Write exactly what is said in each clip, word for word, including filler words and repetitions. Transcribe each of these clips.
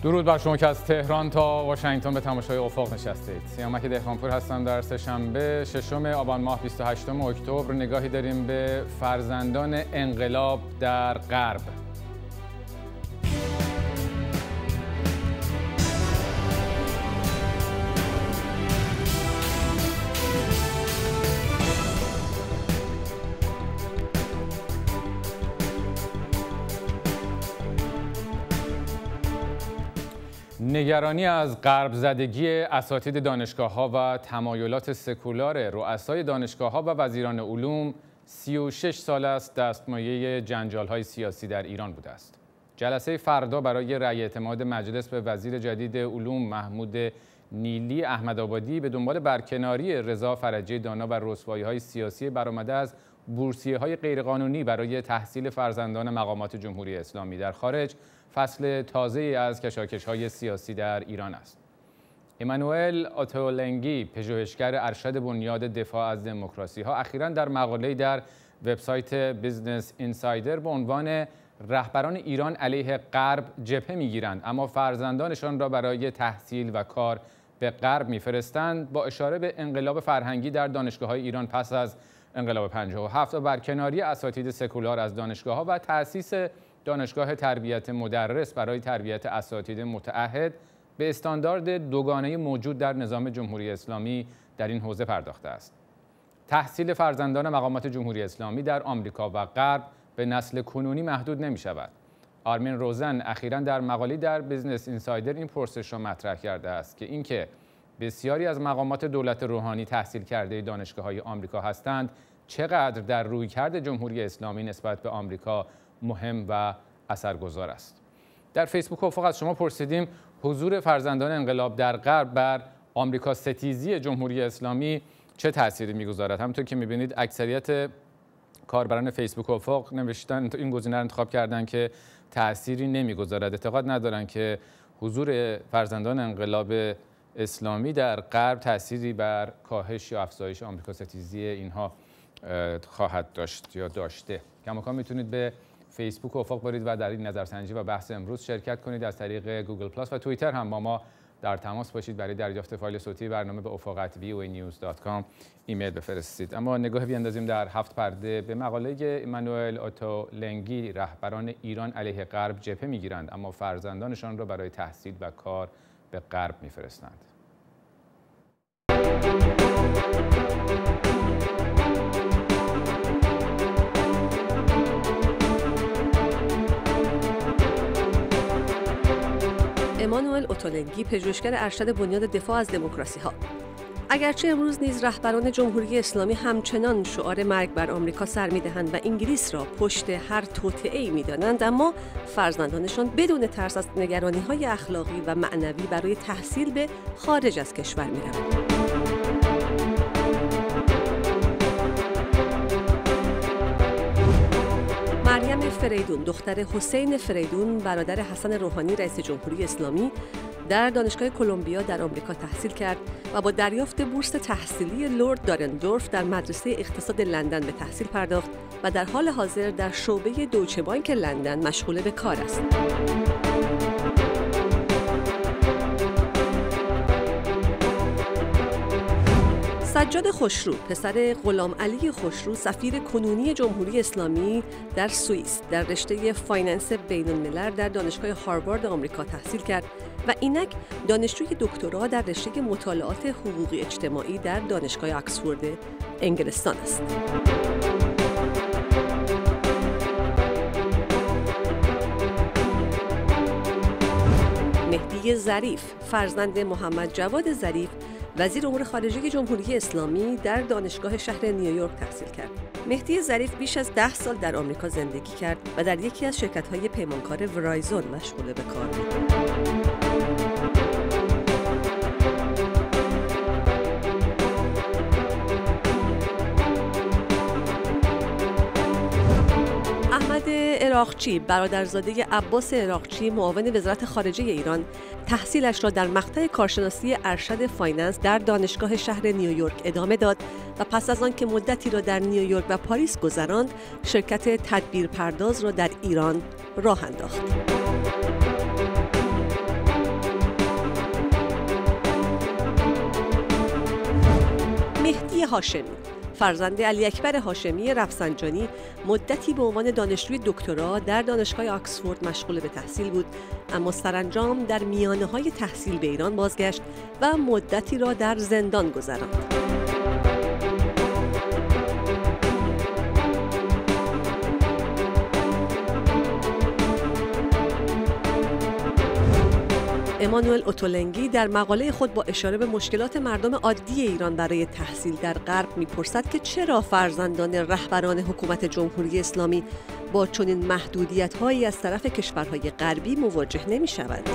درود بر شما که از تهران تا واشنگتن به تماشای افق نشستید. سیامک دهقانپور هستم. در سه‌شنبه ششم آبان ماه بیست و هشتم اکتبر نگاهی داریم به فرزندان انقلاب در غرب. نگرانی از غرب زدگی اساتید دانشگاه‌ها و تمایلات سکولار رؤسای دانشگاه‌ها و وزیران علوم سی و شش سال است دستمایه جنجال‌های سیاسی در ایران بوده است. جلسه فردا برای رأی اعتماد مجلس به وزیر جدید علوم محمود نیلی احمدآبادی به دنبال برکناری رضا فرجی دانا و رسوایی‌های سیاسی برآمده از بورسیه‌های غیرقانونی برای تحصیل فرزندان مقامات جمهوری اسلامی در خارج فصل تازه‌ای از کشاکش‌های سیاسی در ایران است. امانوئل اوتولنگی، پژوهشگر ارشد بنیاد دفاع از دموکراسی‌ها، اخیراً در مقاله‌ای در وبسایت بیزنس اینسایدر به عنوان رهبران ایران علیه غرب جبهه می‌گیرند اما فرزندانشان را برای تحصیل و کار به غرب می‌فرستند، با اشاره به انقلاب فرهنگی در دانشگاه‌های ایران پس از انقلاب پنجاه و هفت و برکناری اساتید سکولار از دانشگاه‌ها و تأسیس دانشگاه تربیت مدرس برای تربیت اساتید متعهد به استاندارد دوگانه موجود در نظام جمهوری اسلامی در این حوزه پرداخته است. تحصیل فرزندان مقامات جمهوری اسلامی در آمریکا و غرب به نسل کنونی محدود نمی شود. آرمین روزن اخیراً در مقالی در بیزنس اینسایدر این پرسش را مطرح کرده است که اینکه بسیاری از مقامات دولت روحانی تحصیل کرده دانشگاه‌های آمریکا هستند، چقدر در رویکرد جمهوری اسلامی نسبت به آمریکا مهم و اثرگذار است. در فیسبوک افق از شما پرسیدیم حضور فرزندان انقلاب در غرب بر آمریکا ستیزی جمهوری اسلامی چه تأثیری میگذارد. همونطور که میبینید اکثریت کاربران فیسبوک افق نوشتن این گزینه را انتخاب کردن که تأثیری نمیگذارد. اعتقاد ندارن که حضور فرزندان انقلاب اسلامی در غرب تأثیری بر کاهش یا افزایش آمریکا ستیزی اینها خواهد داشت یا داشته. کماکان میتونید به فیسبوک افق برید و در این نظرسنجی و بحث امروز شرکت کنید. از طریق گوگل پلاس و توییتر هم با ما در تماس باشید. برای دریافت فایل صوتی برنامه به افق ات وی او ای نیوز دات کام ایمیل بفرستید. اما نگاهی بیاندازیم در هفت پرده به مقاله امانوئل اوتولنگی، رهبران ایران علیه غرب جبهه میگیرند اما فرزندانشان را برای تحصیل و کار به غرب میفرستند. امانوئل اوتولنگی، پژوهشگر ارشد بنیاد دفاع از دموکراسی‌ها. اگرچه امروز نیز رهبران جمهوری اسلامی همچنان شعار مرگ بر آمریکا سر می‌دهند و انگلیس را پشت هر توطئه‌ای می‌دانند، اما فرزندانشان بدون ترس از نگرانی‌های اخلاقی و معنوی برای تحصیل به خارج از کشور می‌روند. مریم فریدون، دختر حسین فریدون برادر حسن روحانی رئیس جمهوری اسلامی، در دانشگاه کلمبیا در آمریکا تحصیل کرد و با دریافت بورس تحصیلی لرد دارندورف در مدرسه اقتصاد لندن به تحصیل پرداخت و در حال حاضر در شعبه دویچه بانک لندن مشغول به کار است. سجاد خوشرو، پسر غلام علی خوشرو، سفیر کنونی جمهوری اسلامی در سوئیس، در رشته فایننس بین الملل در دانشگاه هاروارد آمریکا تحصیل کرد و اینک دانشجوی دکترا در رشته مطالعات حقوقی اجتماعی در دانشگاه آکسفورد انگلستان است. مهدی ظریف، فرزند محمد جواد ظریف، وزیر امور خارجه جمهوری اسلامی، در دانشگاه شهر نیویورک تحصیل کرد. مهدی ظریف بیش از ده سال در آمریکا زندگی کرد و در یکی از شرکت‌های پیمانکار ورایزون مشغول به کار بود. عراقچی، برادرزاده عباس عراقچی، معاون وزارت خارجه ایران، تحصیلش را در مقطع کارشناسی ارشد فایننس در دانشگاه شهر نیویورک ادامه داد و پس از آن که مدتی را در نیویورک و پاریس گذراند، شرکت تدبیر پرداز را در ایران راه انداخت. هاشمی، فرزند علی اکبر هاشمی رفسنجانی، مدتی به عنوان دانشجوی دکترا در دانشگاه آکسفورد مشغول به تحصیل بود، اما سرانجام در میانه‌های تحصیل به ایران بازگشت و مدتی را در زندان گذراند. امانوئل اوتولنگی در مقاله خود با اشاره به مشکلات مردم عادی ایران برای تحصیل در غرب می‌پرسد که چرا فرزندان رهبران حکومت جمهوری اسلامی با چنین محدودیت‌هایی از طرف کشورهای غربی مواجه نمی‌شوند.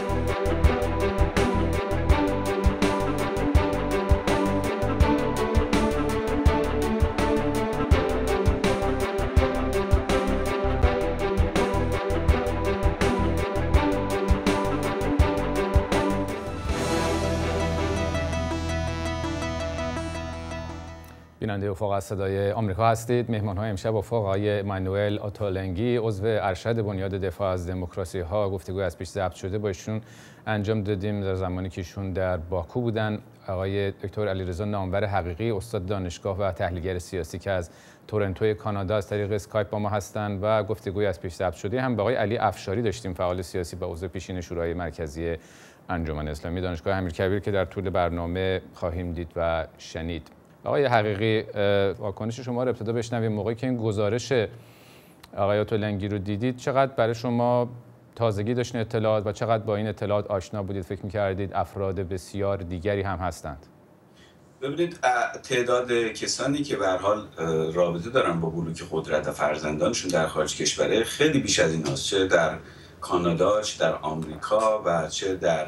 بیننده افاق از صدای آمریکا هستید. مهمان‌های امشب افاق آقای امانوئل اوتولنگی، عضو ارشد بنیاد دفاع از دموکراسی ها، گفتگوی از پیش ضبط شده با ایشون انجام دادیم در زمانی که ایشون در باکو بودن. آقای دکتر علیرضا نامور حقیقی، استاد دانشگاه و تحلیلگر سیاسی که از تورنتو کانادا از طریق اسکایپ با ما هستند و گفتگوی از پیش ضبط شده هم با آقای علی افشاری داشتیم، فعال سیاسی و عضو پیشین شورای مرکزی انجمن اسلامی دانشگاه امیرکبیر که در طول برنامه خواهیم دید و شنید. آقای حقیقی، واکنش شما رو ابتدا بشنویم. موقعی که این گزارش آقای اوتولنگی رو دیدید چقدر برای شما تازگی داشتین اطلاعات و چقدر با این اطلاعات آشنا بودید؟ فکر می‌کردید افراد بسیار دیگری هم هستند؟ ببینید، تعداد کسانی که به هر حال رابطه دارن با بلوک قدرت و فرزندانشون در خارج کشوره خیلی بیش از این هست، چه در کانادا، چه در آمریکا و چه در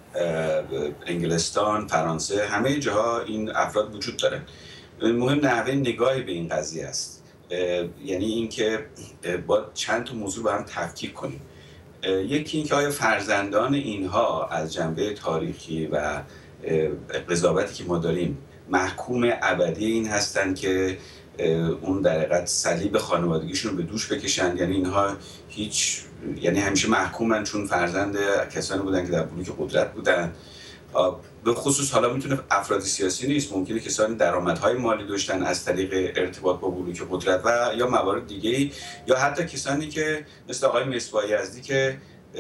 انگلستان، فرانسه، همه جاها این افراد وجود دارن. مهم نحوه نگاهی به این قضیه است، یعنی اینکه با چند تا موضوع با هم تفکیک کنیم. یکی اینکه آیا فرزندان اینها از جنبه تاریخی و قضاوتی که ما داریم محکوم ابدی این هستند که اون در حقیقت صلیب خانوادگیشون رو به دوش بکشن، یعنی اینها هیچ، یعنی همیشه محکومن چون فرزند کسانی بودن که در بلوک قدرت بودن. به خصوص حالا میتونه افراد سیاسی نیست، ممکنه کسانی درآمدهای مالی داشتن از طریق ارتباط با بلوک قدرت و یا موارد دیگه‌ای، یا حتی کسانی که مثل آقای مصباح یزدی که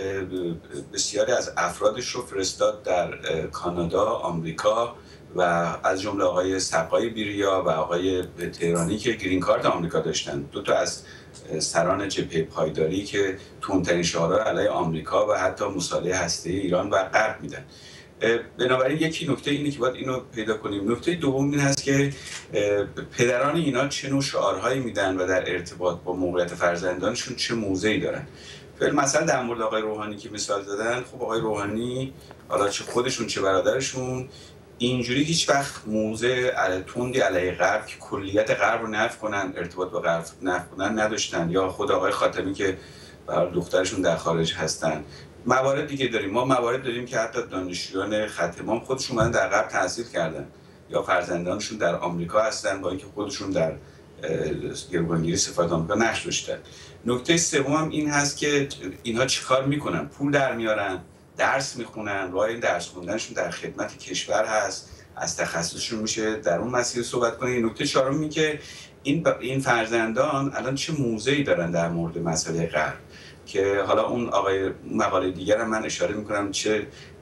بسیاری از افرادش رو فرستاد در کانادا، آمریکا و از جمله آقای سقای بیریا و آقای تهرانی که گرین کارت آمریکا داشتن، دو تا از سران جبهه پایداری که تندترین شعارها علیه آمریکا و حتی مصالحه هسته‌ای ایران و غرب میدن. بنابراین یکی نکته اینه که باید اینو پیدا کنیم. نکته دوم این هست که پدران اینا چه نوع شعارهایی میدن و در ارتباط با موقعیت فرزندانشون چه موضعی دارن. مثلا در مورد آقای روحانی که مثال زدن، خب آقای روحانی حالا چه خودشون چه برادرشون اینجوری هیچ وقت موضع تندی علیه غرب که کلیت غرب رو نفی کنن، ارتباط با غرب نفی کنن نداشتن، یا خود آقای خاتمی که برای دخترشون در خارج هستن. موارد دیگه داریم، ما موارد داریم که حتی دانشجویان خط امام خودشون من در غرب تحصیل کردن یا فرزندانشون در آمریکا هستن با اینکه خودشون در گروگانگیری سفارت آمریکا نقش داشتن. نکته سوم هم این هست که اینها چیکار میکنن؟ پول در میارن، درس میخونن، راه این درس خوندنشون در خدمت کشور هست، از تخصصشون میشه در اون مسیر صحبت کنه. نکته چهارم این که این این فرزندان الان چه موضعی دارن در مورد مسئله غرب، که حالا اون آقای مقاله دیگر هم من اشاره میکنم چه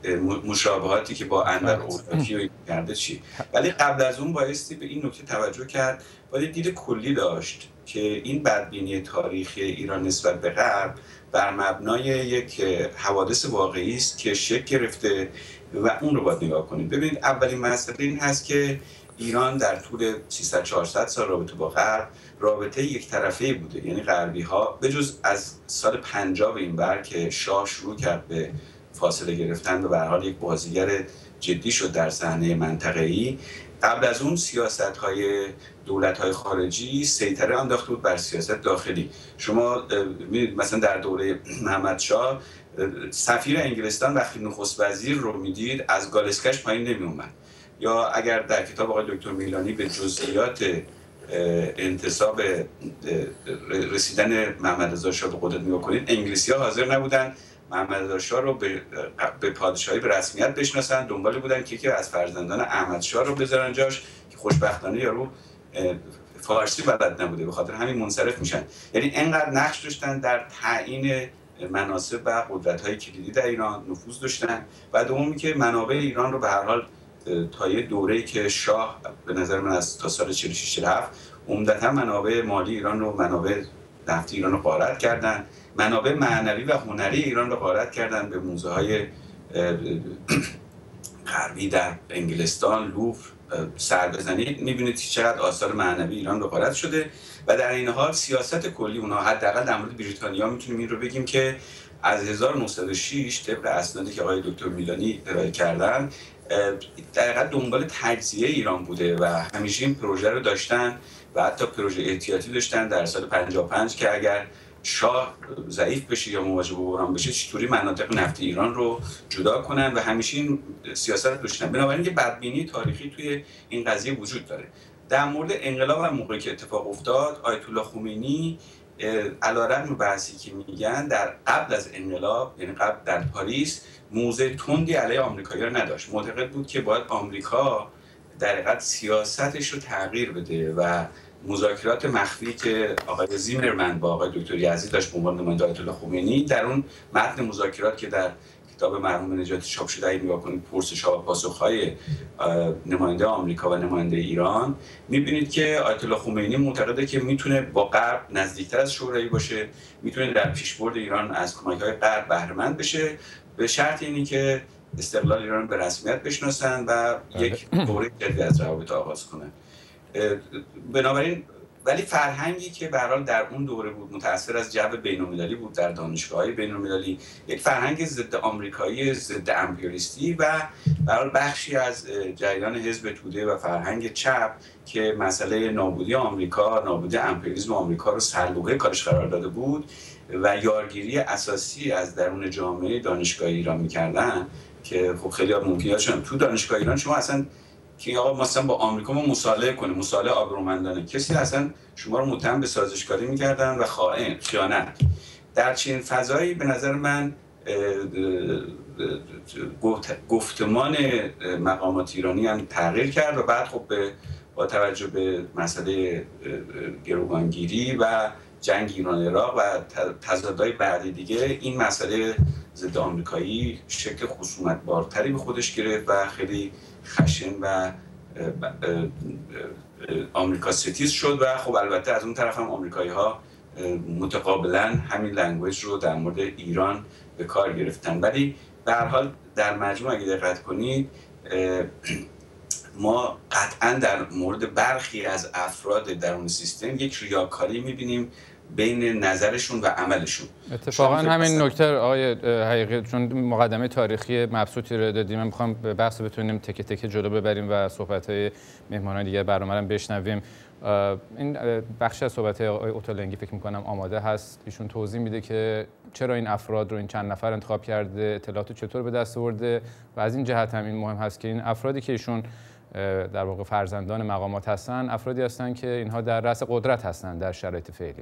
مشابهاتی که با انور اورتاکی کرده چی. ولی قبل از اون بایستی به این نکته توجه کرد، باید دید کلی داشت که این بدبینی تاریخی ایران نسبت به غرب بر مبنای یک حوادث واقعی است که شکل گرفته و اون رو باید نگاه کنیم. ببینید، اولین مسئله این هست که ایران در طول سیصد چهارصد سال رابطه با غرب رابطه یک طرفه بوده، یعنی غربی ها به جز از سال پنجاه به این بر که شاه شروع کرد به فاصله گرفتن و به هر حال یک بازیگر جدی شد در صحنه منطقه‌ای، قبل از اون سیاست‌های دولت‌های خارجی سیطره انداخته بود بر سیاست داخلی. شما می‌بینید مثلا در دوره محمدشاه سفیر انگلستان وقتی نخست وزیر رو میدید از گالسکش پایین نمی‌اومد، یا اگر در کتاب آقای دکتر میلانی به جزئیات انتصاب رسیدن محمد رضا شاه به قدرت نگاه کنید، انگلیسی‌ها حاضر نبودن محمد رضا شاه رو به به پادشاهی به رسمیت بشناسن، دنبال بودن که که از فرزندان احمد شاه رو بذارن جاش که خوشبختانه یارو فارسی بلد نبوده، به خاطر همین منصرف میشن. یعنی انقدر نقش داشتن در تعیین مناصب و قدرت‌های کلیدی در ایران، نفوذ داشتن. و دومی که منابع ایران رو به هر حال تا یه دوره‌ای که شاه به نظر من از تا سال چهل و شش رفت، عمدتاً منابع مالی ایران رو، منابع نفتی ایران رو غارت کردن، منابع معنوی و هنری ایران رو غارت کردن. به موزه‌های غربی در انگلستان، لوور سر بزنید می‌بینید چقدر آثار معنوی ایران رو غارت شده. و در این حال سیاست کلی اونها، حداقل در مورد بریتانیا میتونیم این رو بگیم که از هزار و نهصد و شش طبق اسنادی که آقای دکتر میلانی ارائه کردن، دقیقاً دنبال تجزیه ایران بوده و همیشه این پروژه رو داشتن و حتی پروژه احتیاطی داشتن در سال پنجاه و پنج که اگر شاه ضعیف بشه یا مواجه با بحران بشه چطوری مناطق نفتی ایران رو جدا کنن و همیشه این سیاست رو داشتن. بنابراین یه بدبینی تاریخی توی این قضیه وجود داره. در مورد انقلاب هم موقعی که اتفاق افتاد، آیت الله خمینی علیرغم بحثی که میگن در قبل از انقلاب، یعنی قبل در پاریس، موضع تندی علیه آمریکایی‌ها نداشت. معتقد بود که باید آمریکا در حقیقت سیاستش رو تغییر بده و مذاکرات مخفی که آقای زیمرمن با آقای دکتر یزدی داشت به عنوان نماینده آیت الله خمینی، در اون متن مذاکرات که در کتاب مرحوم نجاتی چاپ شده اگه نگاه کنید، پرسش‌ها و پاسخ‌های نماینده آمریکا و نماینده ایران، می‌بینید که آیت الله خمینی معتقده که میتونه با غرب نزدیکتر از شوروی باشه، میتونه در پیشبرد ایران از کمک‌های غرب بهره مند بشه، به شرط اینی که استقلال ایران به رسمیت بشناسن و یک دوره جدید از روابط آغاز کنن. بنابراین ولی فرهنگی که به هر حال در اون دوره بود متأثر از جو بین‌المللی بود، در دانشگاه‌های بین‌المللی یک فرهنگ ضد آمریکایی، ضد امپریالیستی و به هر حال بخشی از جریان حزب توده و فرهنگ چپ که مسئله نابودی آمریکا، نابودی امپریالیسم آمریکا رو سرلوحه کارش قرار داده بود و یارگیری اساسی از درون جامعه دانشگاه ایران می‌کردن که خب خیلی ها ممکنه شدن تو دانشگاه ایران شما اصلا که آقا مثلا با آمریکا ما مصالحه کنیم، مصالحه آبرومندانه، کسی اصلا شما رو متهم به سازشکاری می‌کردن و خائن، خیانت. در چنین فضایی به نظر من گفتمان مقامات ایرانی هم تغییر کرد و بعد خب به با توجه به مسئله گروگانگیری و جنگ ایران عراق و تضادهای بعدی دیگه این مسئله ضد آمریکایی شکل خصومت‌بارتری به خودش گرفت و خیلی خشن و آمریکا ستیز شد و خب البته از اون طرف هم آمریکایی‌ها متقابلا همین لنگویج رو در مورد ایران به کار گرفتن. ولی به هر حال در مجموع اگه دقت کنید ما قطعا در مورد برخی از افراد درون سیستم یک ریاکاری می‌بینیم بین نظرشون و عملشون. اتفاقا همین نکته آقای حقیقی، چون مقدمه تاریخی مبسوطی رو دادیم، من می‌خوام بحث بتونیم تکه تکه جلو ببریم و صحبت‌های مهمانان دیگه برنامه رو بشنویم. این بخش از صحبت‌های آقای اوتالنگی فکر می‌کنم آماده هست، ایشون توضیح میده که چرا این افراد رو این چند نفر انتخاب کرده، اطلاعات چطور به دست آورده و از این جهت هم این مهم هست که این افرادی که ایشون در واقع فرزندان مقامات هستن، افرادی هستن که اینها در رأس قدرت هستن در شرایط فعلی.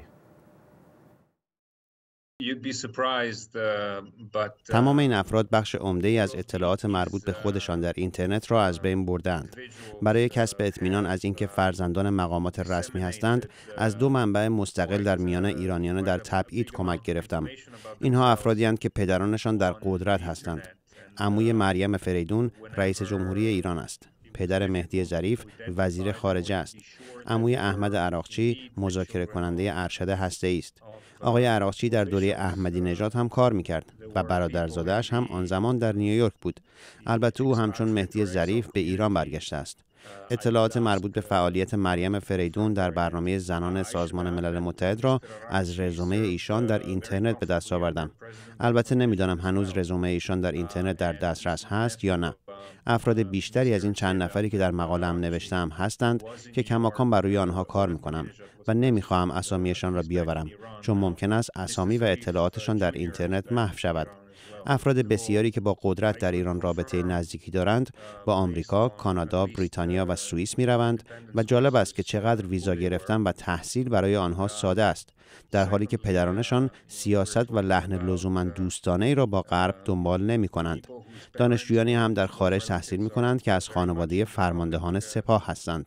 تمام این افراد بخش عمده‌ای از اطلاعات مربوط به خودشان در اینترنت را از بین بردند. برای کسب اطمینان از اینکه فرزندان مقامات رسمی هستند، از دو منبع مستقل در میان ایرانیان در تبعید کمک گرفتم. اینها افرادی هستند که پدرانشان در قدرت هستند. عموی مریم فریدون رئیس جمهوری ایران است. پدر مهدی ظریف وزیر خارجه است. عموی احمد عراقچی مذاکره کننده ارشد هسته‌ای است. آقای عراقچی در دوره احمدی نژاد هم کار میکرد و برادرزاده‌اش هم آن زمان در نیویورک بود. البته او همچون مهدی ظریف به ایران برگشته است. اطلاعات مربوط به فعالیت مریم فریدون در برنامه زنان سازمان ملل متحد را از رزومه ایشان در اینترنت به دست آوردم. البته نمیدانم هنوز رزومه ایشان در اینترنت در دسترس هست یا نه. افراد بیشتری از این چند نفری که در مقاله‌ام نوشتم هستند که کماکان بر روی آنها کار میکنم و نمیخواهم اسامیشان را بیاورم، چون ممکن است اسامی و اطلاعاتشان در اینترنت محو شود. افراد بسیاری که با قدرت در ایران رابطه نزدیکی دارند با آمریکا، کانادا، بریتانیا و سوئیس می‌روند و جالب است که چقدر ویزا گرفتن و تحصیل برای آنها ساده است، در حالی که پدرانشان سیاست و لحن لزوما دوستانه‌ای را با غرب دنبال نمی‌کنند. دانشجویانی هم در خارج تحصیل می‌کنند که از خانواده فرماندهان سپاه هستند.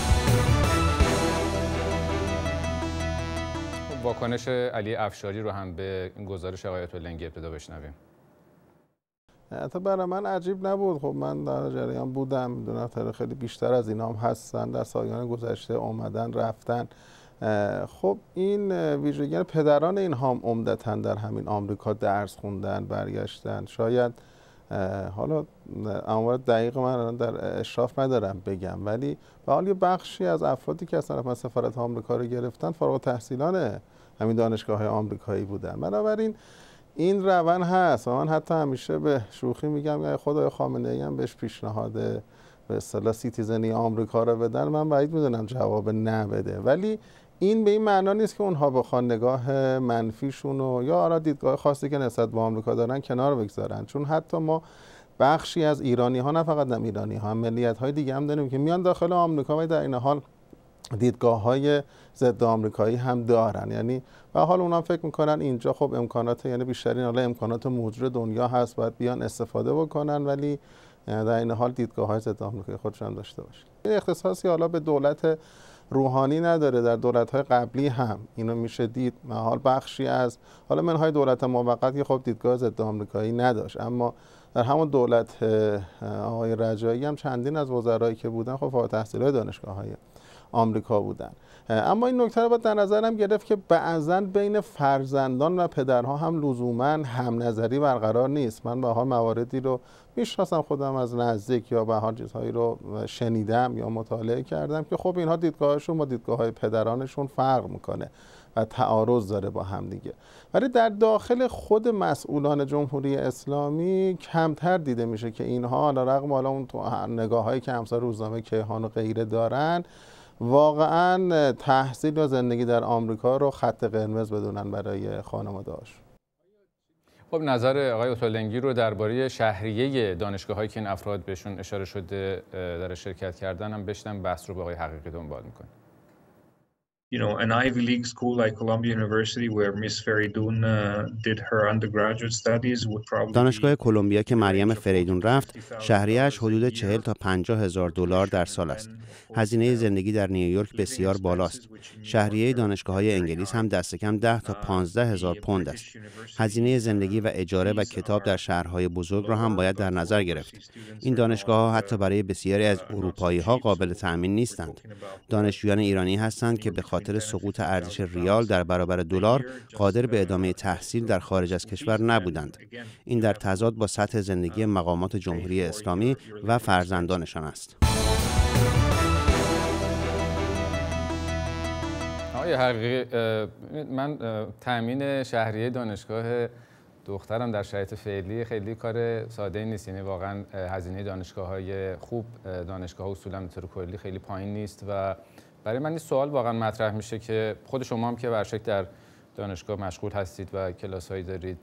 واکنش علی افشاری رو هم به این گزارش آقای اطلنگی ابتدا بشنویم. حتی برای من عجیب نبود. خب من در جریان بودم، میدونم تا خیلی بیشتر از اینا هم هستن، در سالیان گذشته اومدن رفتن. خب این ویژگی پدران اینها هم عمدتاً در همین آمریکا درس خوندن، برگشتن. شاید حالا اموال دقیق من در اشراف ندارم بگم، ولی به حال یه بخشی از افرادی که از طرف سفارت آمریکا رو گرفتن فارغ التحصیلان همین دانشگاه‌های آمریکایی بودن. بنابراین این روند هست و من حتی همیشه به شوخی میگم اگه خدای خامنه‌ای هم بهش پیشنهاد به اصطلاح سیتیزنی آمریکا رو بدن، من بعید میدونم جواب نه بده. ولی این به این معنا نیست که اونها بخوان نگاه منفیشون و یا آرا دیدگاه خاصی که نسبت به آمریکا دارن کنار بگذارن، چون حتی ما بخشی از ایرانی ها، نه فقط هم ایرانی ها، هم ملیت های دیگه هم داریم که میان داخل آمریکا و در این حال دیدگاه های ضد آمریکایی هم دارن. یعنی به حال اونا فکر میکنن اینجا خب امکانات، یعنی بیشترین حالا امکانات موجود دنیا هست، باید بیان استفاده بکنن، ولی در این حال دیدگاه های ضد آمریکایی خودشون داشته باشن. این اختصاصی حالا به دولت روحانی نداره، در دولت‌های قبلی هم اینو میشه دید. حال بخشی از حالا منهای دولت موقت که خب دیدگاه ضد آمریکایی نداشت، اما در همون دولت آقای رجایی هم چندین از وزرایی که بودن خب فارغ التحصیلای دانشگاه‌های آمریکا بودن. اما این نکته رو باید در نظرم گرفت که بعضاً بین فرزندان و پدرها هم لزوماً هم نظری برقرار نیست. من به حال مواردی رو میشناسم خودم از نزدیک یا به حال چیزهایی رو شنیدم یا مطالعه کردم که خب اینها دیدگاهشون با دیدگاه‌های پدرانشون فرق میکنه و تعارض داره با هم دیگه. ولی در داخل خود مسئولان جمهوری اسلامی کمتر دیده میشه که اینها علی رغم حالا اون نگاه‌هایی که امثال روزنامه کیهان و غیره دارن، واقعا تحصیل و زندگی در آمریکا رو خط قرمز بدونن برای خانواده‌هاش. خب نظر آقای اطلنگی رو درباره شهریه دانشگاه‌هایی که این افراد بهشون اشاره شده در شرکت کردن هم بشنم، بحث رو با آقای حقیقی دنبال می‌کنه. You know, an Ivy League school like Columbia University where Miss Feridun uh, did her undergraduate studies would probably دانشگاه کلمبیا که مریم فریدون رفت، شهریه‌اش حدود چهل تا پنجاه هزار دلار در سال است. هزینه زندگی در نیویورک بسیار بالاست. شهریه دانشگاه‌های انگلیس هم دست کم ده تا پانزده هزار پوند است. هزینه زندگی و اجاره و کتاب در شهرهای بزرگ را هم باید در نظر گرفت. این دانشگاه‌ها حتی برای بسیاری از اروپایی‌ها قابل تأمین نیستند. دانشجویان ایرانی هستند که به خاطر سقوط ارزش ریال در برابر دلار قادر به ادامه تحصیل در خارج از کشور نبودند. این در تضاد با سطح زندگی مقامات جمهوری اسلامی و فرزندانشان است. آقای حقیقی، من تامین شهریه دانشگاه دخترم در شرایط فعلی خیلی کار ساده نیست. یعنی واقعا هزینه دانشگاه‌های خوب، دانشگاه اصولا به طور کلی خیلی پایین نیست و برای من این سوال واقعا مطرح میشه که خود شما هم که برشک در دانشگاه مشغول هستید و کلاس‌هایی دارید،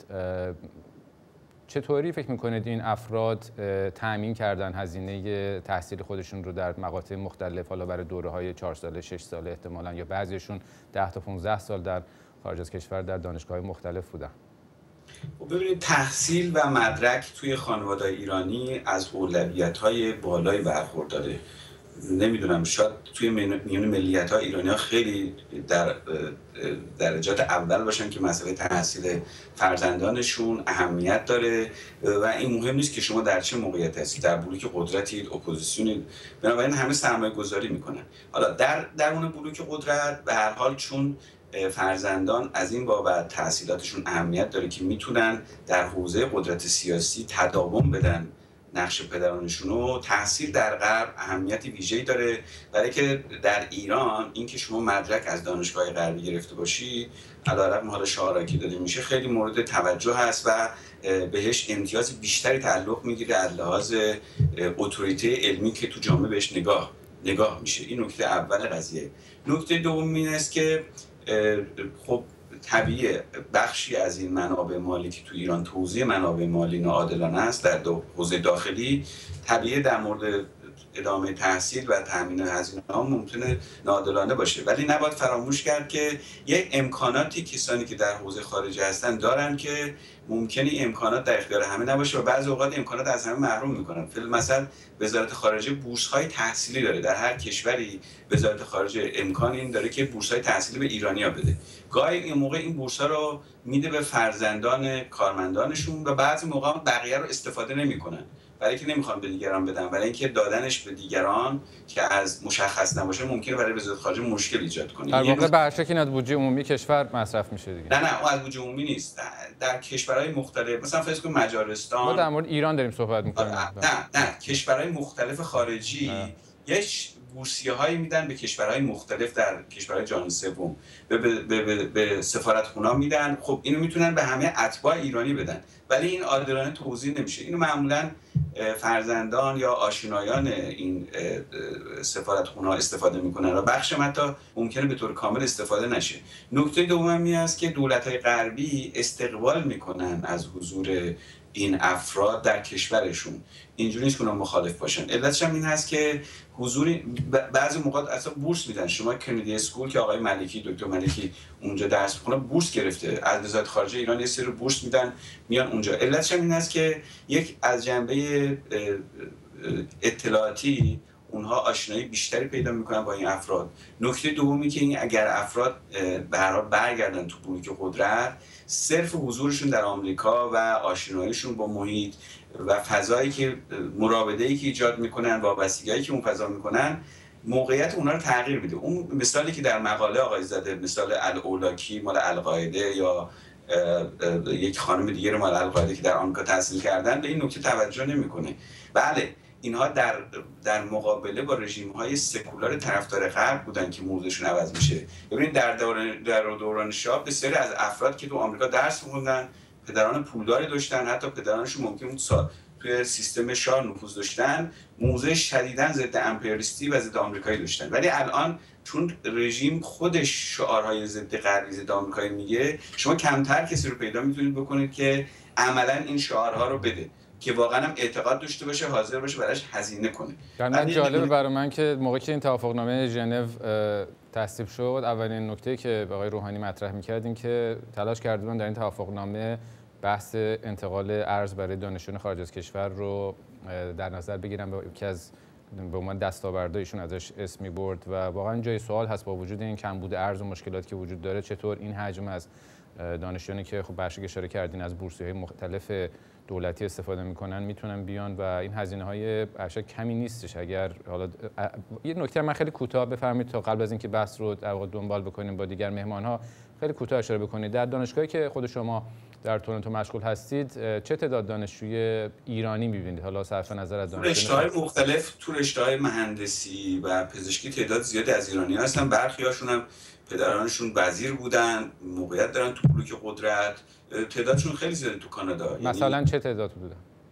چطوری فکر میکنید این افراد تأمین کردن هزینه تحصیل خودشون رو در مقاطع مختلف، حالا برای دوره‌های چهار ساله، شش ساله احتمالاً، یا بعضیشون ده تا پانزده سال در خارج از کشور در دانشگاه‌های مختلف بودن؟ ببینید، تحصیل و مدرک توی خانواده ایرانی از اولویت‌های بالایی برخورداره. نمیدونم، شاید توی میون ملیت‌های ایرانی ها خیلی در درجات اول باشن که مسئله تحصیل فرزندانشون اهمیت داره و این مهم نیست که شما در چه موقعیت هستید، در بلوک قدرتید، اپوزیسیونید، بنابراین همه سرمایه گذاری میکنن. حالا در درون بلوک قدرت به هر حال چون فرزندان از این بابت تحصیلاتشون اهمیت داره که میتونن در حوزه قدرت سیاسی تداوم بدن نقش پدرانشون رو، تحصیل در غرب اهمیت ویژه‌ای داره، برای که در ایران اینکه شما مدرک از دانشگاه غربی گرفته باشی علیرغم حالا شعارایی که داده میشه خیلی مورد توجه هست و بهش امتیاز بیشتری تعلق میگیره از لحاظ اتوریته علمی که تو جامعه بهش نگاه نگاه میشه. این نکته اول قضیه. نکته دوم این است که خب طبیعی بخشی از این منابع مالی که تو ایران توزیع منابع مالی ناعادلانه است در حوزه داخلی، طبیعی در مورد ادامه تحصیل و تامین هزینه ها ممکنه ناعادلانه باشه، ولی نباید فراموش کرد که یک امکاناتی کسانی که در حوزه خارجی هستن دارن که ممکنه این امکانات در اختیار همه نباشه و بعضی اوقات امکانات از همه محروم میکنن. فعلا مثلا وزارت خارجه بورس‌های تحصیلی داره، در هر کشوری وزارت خارجه امکان این داره که بورس‌های تحصیلی به ایرانی‌ها بده. گاهی این موقع این بورس‌ها رو میده به فرزندان کارمندانشون و بعضی موقع بقیه رو استفاده نمیکنن، برای اینکه نمیخوان به دیگران بدن، برای اینکه دادنش به دیگران که از مشخص نباشه ممکنه برای وزارت خارجه مشکل ایجاد کنه. در واقع برشک این از بودجه عمومی کشور مصرف میشه دیگه. نه نه اون از بودجه عمومی نیست، در کشورهای مختلف، مثلا فرض کن مجارستان، ما در مورد ایران داریم صحبت میکنیم. نه نه کشورهای مختلف خارجی یک بورسیه هایی میدن به کشورهای مختلف در کشورهای جهان سوم، به, به, به, به سفارتخونه‌ها میدن. خب اینو میتونن به همه اتباع ایرانی بدن، ولی این عادلانه توزیع نمیشه. اینو معمولا فرزندان یا آشنایان این سفارتخونه‌ها استفاده میکنن و بخش حتی ممکنه به طور کامل استفاده نشه. نکته دوم این است که دولت‌های غربی استقبال میکنن از حضور این افراد در کشورشون، اینجوری نیست که اونا مخالف باشن. علتش هم این هست که حضور بعضی موقع اصلا بورس میدن. شما کندی اسکول که آقای ملکی دکتر ملکی اونجا درس میخونه بورس گرفته، از وزارت خارجه ایران یه سری بورس میدن میان اونجا. علتش هم این هست که یک از جنبه اطلاعاتی اونها آشنایی بیشتری پیدا میکنن با این افراد. نکته دومی که این اگر افراد به هر حال برگردن تو بلوک قدرت، صرف حضورشون در آمریکا و آشناییشون با محیط و فضایی که مراوده‌ای که ایجاد میکنن، وابستگی‌هایی که اون فضا میکنن، موقعیت اونها رو تغییر میده. اون مثالی که در مقاله آقای زاده، مثال الاولاکی مال القاعده یا یک خانم دیگه مال القاعده که در آمریکا تحصیل کردن، به این نکته توجه نمیکنه. بله اینها در در مقابله با رژیم‌های سکولار طرفدار غرب بودن که موضعشون عوض میشه. ببینید در دوران در دوران شاه بسیاری از افراد که تو آمریکا درس می‌خوندن، پدران پولداری داشتن، حتی پدرانشون ممکن بود توی سیستم شاه نفوذ داشتن، موضع شدیداً ضد امپریالیستی و ضد آمریکایی داشتن. ولی الان چون رژیم خودش شعارهای ضد غربی ضد آمریکایی میگه، شما کمتر کسی رو پیدا میتونید بکنید که عملاً این شعارها رو بده، که واقعا هم اعتقاد داشته باشه، حاضر باشه براش هزینه کنه. یعنی جالبه برای من که موقعی که این توافقنامه ژنو تصویب شد، اولین نکته که آقای روحانی مطرح می‌کرد این که تلاش کرده بودن در این توافقنامه بحث انتقال ارز برای دانشجویان خارج از کشور رو در نظر بگیرن که از به عنوان دستاوردهایشون ازش اسم می‌برد و واقعا جای سوال هست با وجود این کمبود ارز و مشکلاتی که وجود داره چطور این حجم از دانشجویانی که خب برشک اشاره کردین از بورسیه‌های مختلف دولتی استفاده میکنن میتونن بیان و این هزینه های برشک کمی نیستش. اگر حالا یه نکته من خیلی کوتاه بفرمایید تا قبل از اینکه بحث رو در واقع دنبال بکنیم با دیگر مهمان ها، خیلی کوتاه اشاره بکنید در دانشگاهی که خود شما در تورنتو مشغول هستید چه تعداد دانشجوی ایرانی می‌بینید؟ حالا صرف نظر از دانشجوی رشته‌های مختلف، تو رشته‌های مهندسی و پزشکی تعداد زیادی از ایرانی‌ها هستن. برخی‌هاشون هم پدرانشون وزیر بودن، موقعیت دارن تو بلوک قدرت. تعدادشون خیلی زیاده تو کانادا. مثلا یعنی چه تعداد بودن؟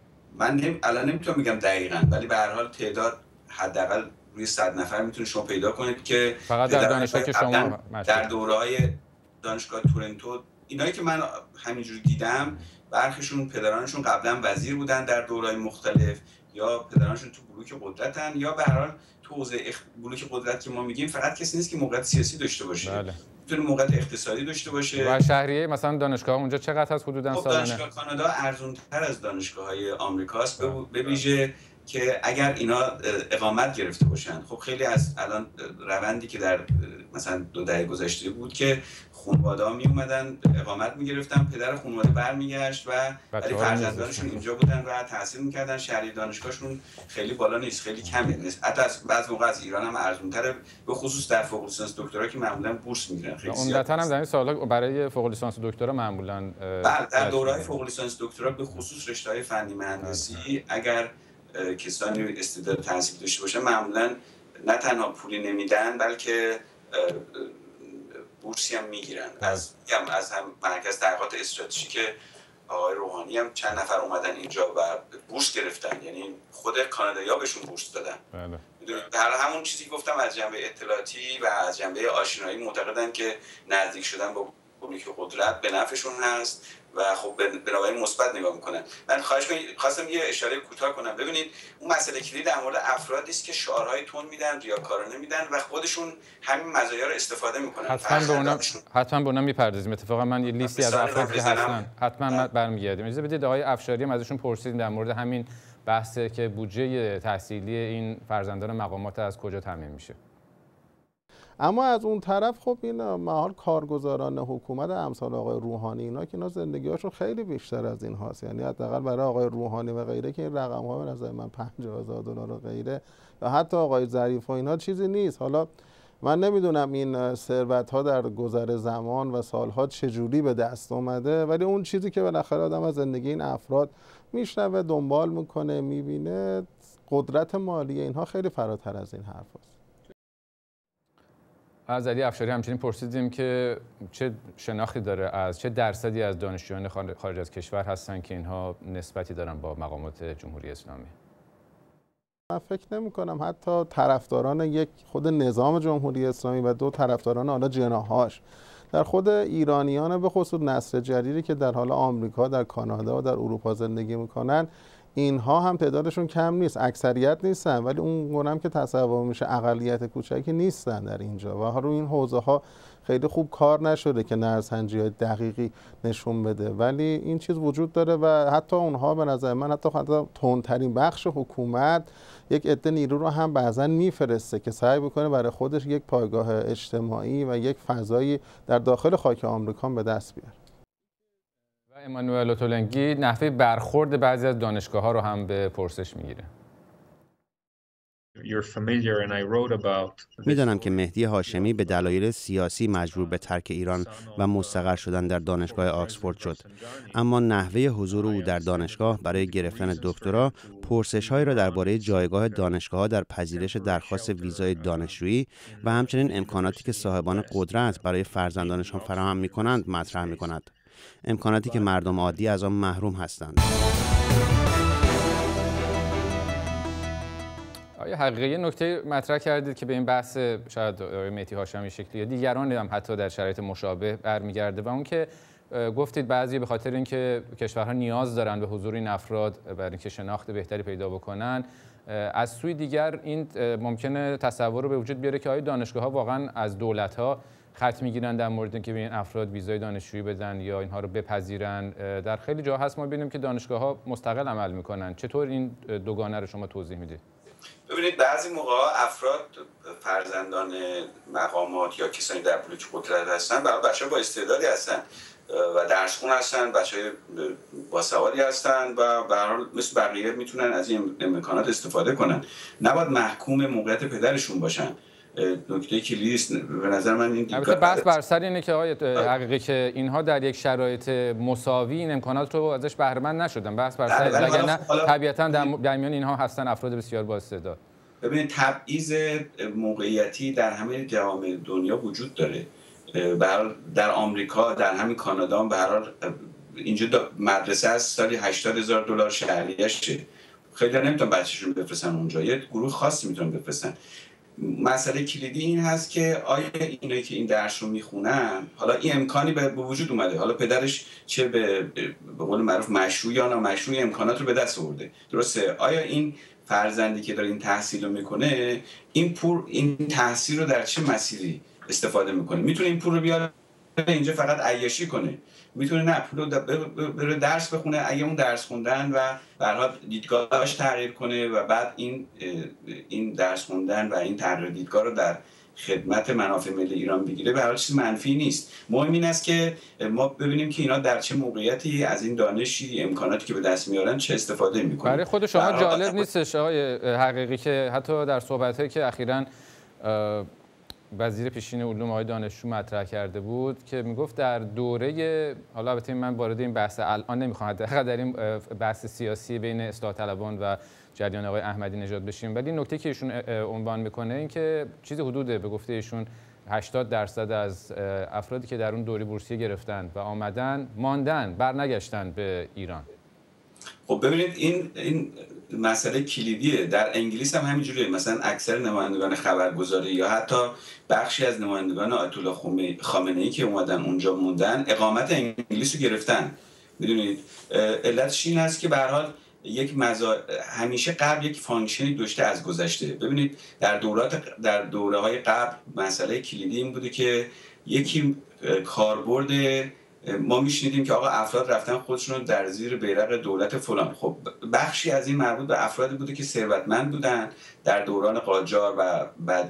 من نمی... الان نمیتونم بگم دقیقاً، ولی به هر حال تعداد حداقل روی صد نفر میتونید شما پیدا کنید که فقط در دانشگاه که شما در دوره‌های دانشگاه تورنتو، اینایی که من همینجوری دیدم، برخیشون پدرانشون قبلا وزیر بودن در دوره‌های مختلف، یا پدرانشون تو بلوک قدرتن، یا به هر حال تو حوزه اخ... بلوک قدرت که ما میگیم فقط کسی نیست که موقعیت سیاسی داشته باشه. بله. میتونه موقعیت اقتصادی داشته باشه. و شهریه مثلا دانشگاه اونجا چقدر هست حدوداً سالانه؟ دانشگاه کانادا ارزان‌تر از دانشگاه‌های آمریکاست، به ویژه که اگر اینا اقامت گرفته باشن. خب خیلی از الان روندی که در مثلا دو دهه گذشته بود که خانواده‌ها می اومدن اقامت می‌گرفتن، پدر خانواده برمیگشت و ولی فرزندانشون اینجا بودن و تحصیل می‌کردن. شهریه دانشگاهشون خیلی بالا نیست، خیلی کمه. حتی از بعض موقع از ایران هم ارزان‌تره، به خصوص در فوق لیسانس دکترا که معمولاً بورس می‌گیرن. خیلی عمدتاً هم در این سال‌ها برای فوق لیسانس دکترا معمولاً در دوره‌های فوق لیسانس دکترا به خصوص رشته‌های فنی مهندسی اگر کسانی استعداد تحصیل داشته باشن معمولاً نه تنها پولی نمیدن بلکه بورسی هم میگیرن. از هم از هم مرکز تحقیقات استراتژیک که آقای روحانی هم چند نفر اومدن اینجا و بورس گرفتن، یعنی خود کانادایی‌ها بهشون بورس دادن. بله. در همون چیزی که گفتم از جنبه اطلاعاتی و از جنبه آشنایی معتقدن که نزدیک شدن با خب که قدرت به نفعشون هست و خب بنابراین مثبت نگاه میکنن. من خواهش کنم خواستم یه اشاره کوتاه کنم. ببینید اون مسئله کلید در مورد افرادی است که شعارهای تند میدن، ریاکارانه میدن و خودشون همین مزایا رو استفاده میکنن. حتما به اونم حتما به اونم میپردازیم. اتفاقا من یه لیستی از افرادی که هستن حتما برمیگردیم. اجازه بدید آقای افشاری هم ازشون پرسیدیم در مورد همین بحثه که بودجه تحصیلی این فرزندان مقامات از کجا تامین میشه. اما از اون طرف خب این محال کارگزاران حکومت امثال آقای روحانی اینا که اینا زندگی‌هاشون خیلی بیشتر از این هاست، یعنی حداقل برای آقای روحانی و غیره که این رقم‌ها به نظر من پنجاه هزار دلار و غیره و حتی آقای ظریف و اینا چیزی نیست. حالا من نمیدونم این ثروت‌ها در گذر زمان و سال‌ها چجوری به دست اومده، ولی اون چیزی که بالاخره آدم از زندگی این افراد میشنوه، دنبال میکنه، میبینه، قدرت مالی اینها خیلی فراتر از این حرفاست. از علی افشاری همچنین پرسیدیم که چه شناختی داره از چه درصدی از دانشجویان خارج از کشور هستن که اینها نسبتی دارن با مقامات جمهوری اسلامی. من فکر نمی کنم حتی طرفداران یک خود نظام جمهوری اسلامی و دو طرفداران حالا جناحاش در خود ایرانیان به خصوص نسل جدیدی که در حال آمریکا، در کانادا و در اروپا زندگی میکنن، اینها هم تعدادشون کم نیست، اکثریت نیستن، ولی اون گونم که تصور میشه اقلیت کوچکی نیستن در اینجا و روی این حوزه ها خیلی خوب کار نشده که نظرسنجی های دقیقی نشون بده، ولی این چیز وجود داره و حتی اونها به نظر من حتی حتی تندترین بخش حکومت یک عده نیرو رو هم بعضا میفرسته که سعی بکنه برای خودش یک پایگاه اجتماعی و یک فضایی در داخل خاک آمریکا به دست بیاره. و امانوئل اوتولنگی نحوه برخورد بعضی از دانشگاه‌ها رو هم به پرسش میگیره. میدانم که مهدی هاشمی به دلایل سیاسی مجبور به ترک ایران و مستقر شدن در دانشگاه آکسفورد شد، اما نحوه حضور او در دانشگاه برای گرفتن دکترا پرسش‌هایی را درباره جایگاه دانشگاه‌ها در پذیرش درخواست ویزای دانشجویی و همچنین امکاناتی که صاحبان قدرت برای فرزندانشان فراهم می‌کنند مطرح می‌کند، امکاناتی که مردم عادی از آن محروم هستند. آیا حقیقی نکته مطرح کردید که به این بحث شاید مهدی هاشمی شکلی یا دیگران هم حتی در شرایط مشابه برمیگرده و اون که گفتید بعضی به خاطر اینکه کشورها نیاز دارن به حضور این افراد برای اینکه شناخت بهتری پیدا بکنن، از سوی دیگر این ممکنه تصور رو به وجود بیاره که آیا دانشگاه‌ها واقعا از دولت‌ها خط میگیرن در مورد اینکه به این افراد ویزای دانشجویی بدن یا اینها رو بپذیرن. در خیلی جا هست ما ببینیم که دانشگاه‌ها مستقل عمل میکنن. چطور این دوگانه رو شما توضیح میدید؟ ببینید بعضی موقع افراد فرزندان مقامات یا کسانی در بلوک قدرت هستن و بچه‌ها با استعدادی هستن و درسخون هستن، بچه‌های باسوادی هستن و به هر حال مثل بقیه میتونن از این امکانات استفاده کنن. نباید محکوم موقعیت پدرشون باشن. نکته کلیدی است به نظر من این البته بحث بر سر اینه که آقای حقیقی که اینها در یک شرایط مساوی این امکانات رو ازش بهره مند نشدن. بحث بر سر وگرنه طبیعاً در میان اینها هستن افراد بسیار با استعداد. ببینید تبعیض موقعیتی در همه جوامع دنیا وجود داره. در آمریکا، در همین کانادا به هر حال اینجا مدرسه از سالی هشتاد هزار دلار شهریه‌شه. خیلی نمیتونن بچه‌شون بفرستن اونجا، یه گروه خاصی میتونن بفرستن. مسئله کلیدی این هست که آیا اینایی که این درس رو میخونن، حالا این امکانی به وجود اومده، حالا پدرش چه به به قول معروف مشروع یا نامشروع امکانات رو به دست آورده، درسته؟ آیا این فرزندی که داره این تحصیل رو میکنه این پول این تحصیل رو در چه مسیری استفاده میکنه؟ میتونه این پول رو بیاره اینجا فقط عیاشی کنه، میتونه نه پول بره درس بخونه، اگه اون درس خوندن و به هر حال دیدگاهش تغییر کنه و بعد این این درس خوندن و این تغییر دیدگاه رو در خدمت منافع ملی ایران بگیره به هر حال چیز منفی نیست. مهم این است که ما ببینیم که اینا در چه موقعیتی از این دانشی امکاناتی که به دست میارن چه استفاده میکنن. برای خود شما جالب نیستش آقای حقیقی که حتی در صحبت‌هایی که اخیراً وزیر پیشین علوم آقای دانشجو مطرح کرده بود که میگفت در دوره، حالا البته من وارد این بحث الان نمیخوام حداقل در این بحث سیاسی بین اصلاح طلبان و جریان آقای احمدی نژاد بشیم، ولی نکته که ایشون عنوان میکنه این که چیز حدود به گفته ایشون هشتاد درصد از افرادی که در اون دوره بورسیه گرفتن و آمدن ماندن، برنگشتن به ایران. خب ببینید این این مسئله کلیدیه. در انگلیس هم همینجوریه، مثلا اکثر نمایندگان خبرگزاری یا حتی بخشی از نمایندگان آیت الله خامنه‌ای که اومدن اونجا موندن اقامت انگلیس رو گرفتن. میدونید علتش این هست که به هر حال یک مزا... همیشه قبل یک فانکشنی داشته از گذشته. ببینید در دورات در دوره‌های قبل مسئله کلیدی این بوده که یکی کاربرد ما میشنیدیم که آقا افراد رفتن خودشون رو در زیر بیرق دولت فلان. خب بخشی از این مربوط به افرادی بوده که ثروتمند بودن در دوران قاجار و بعد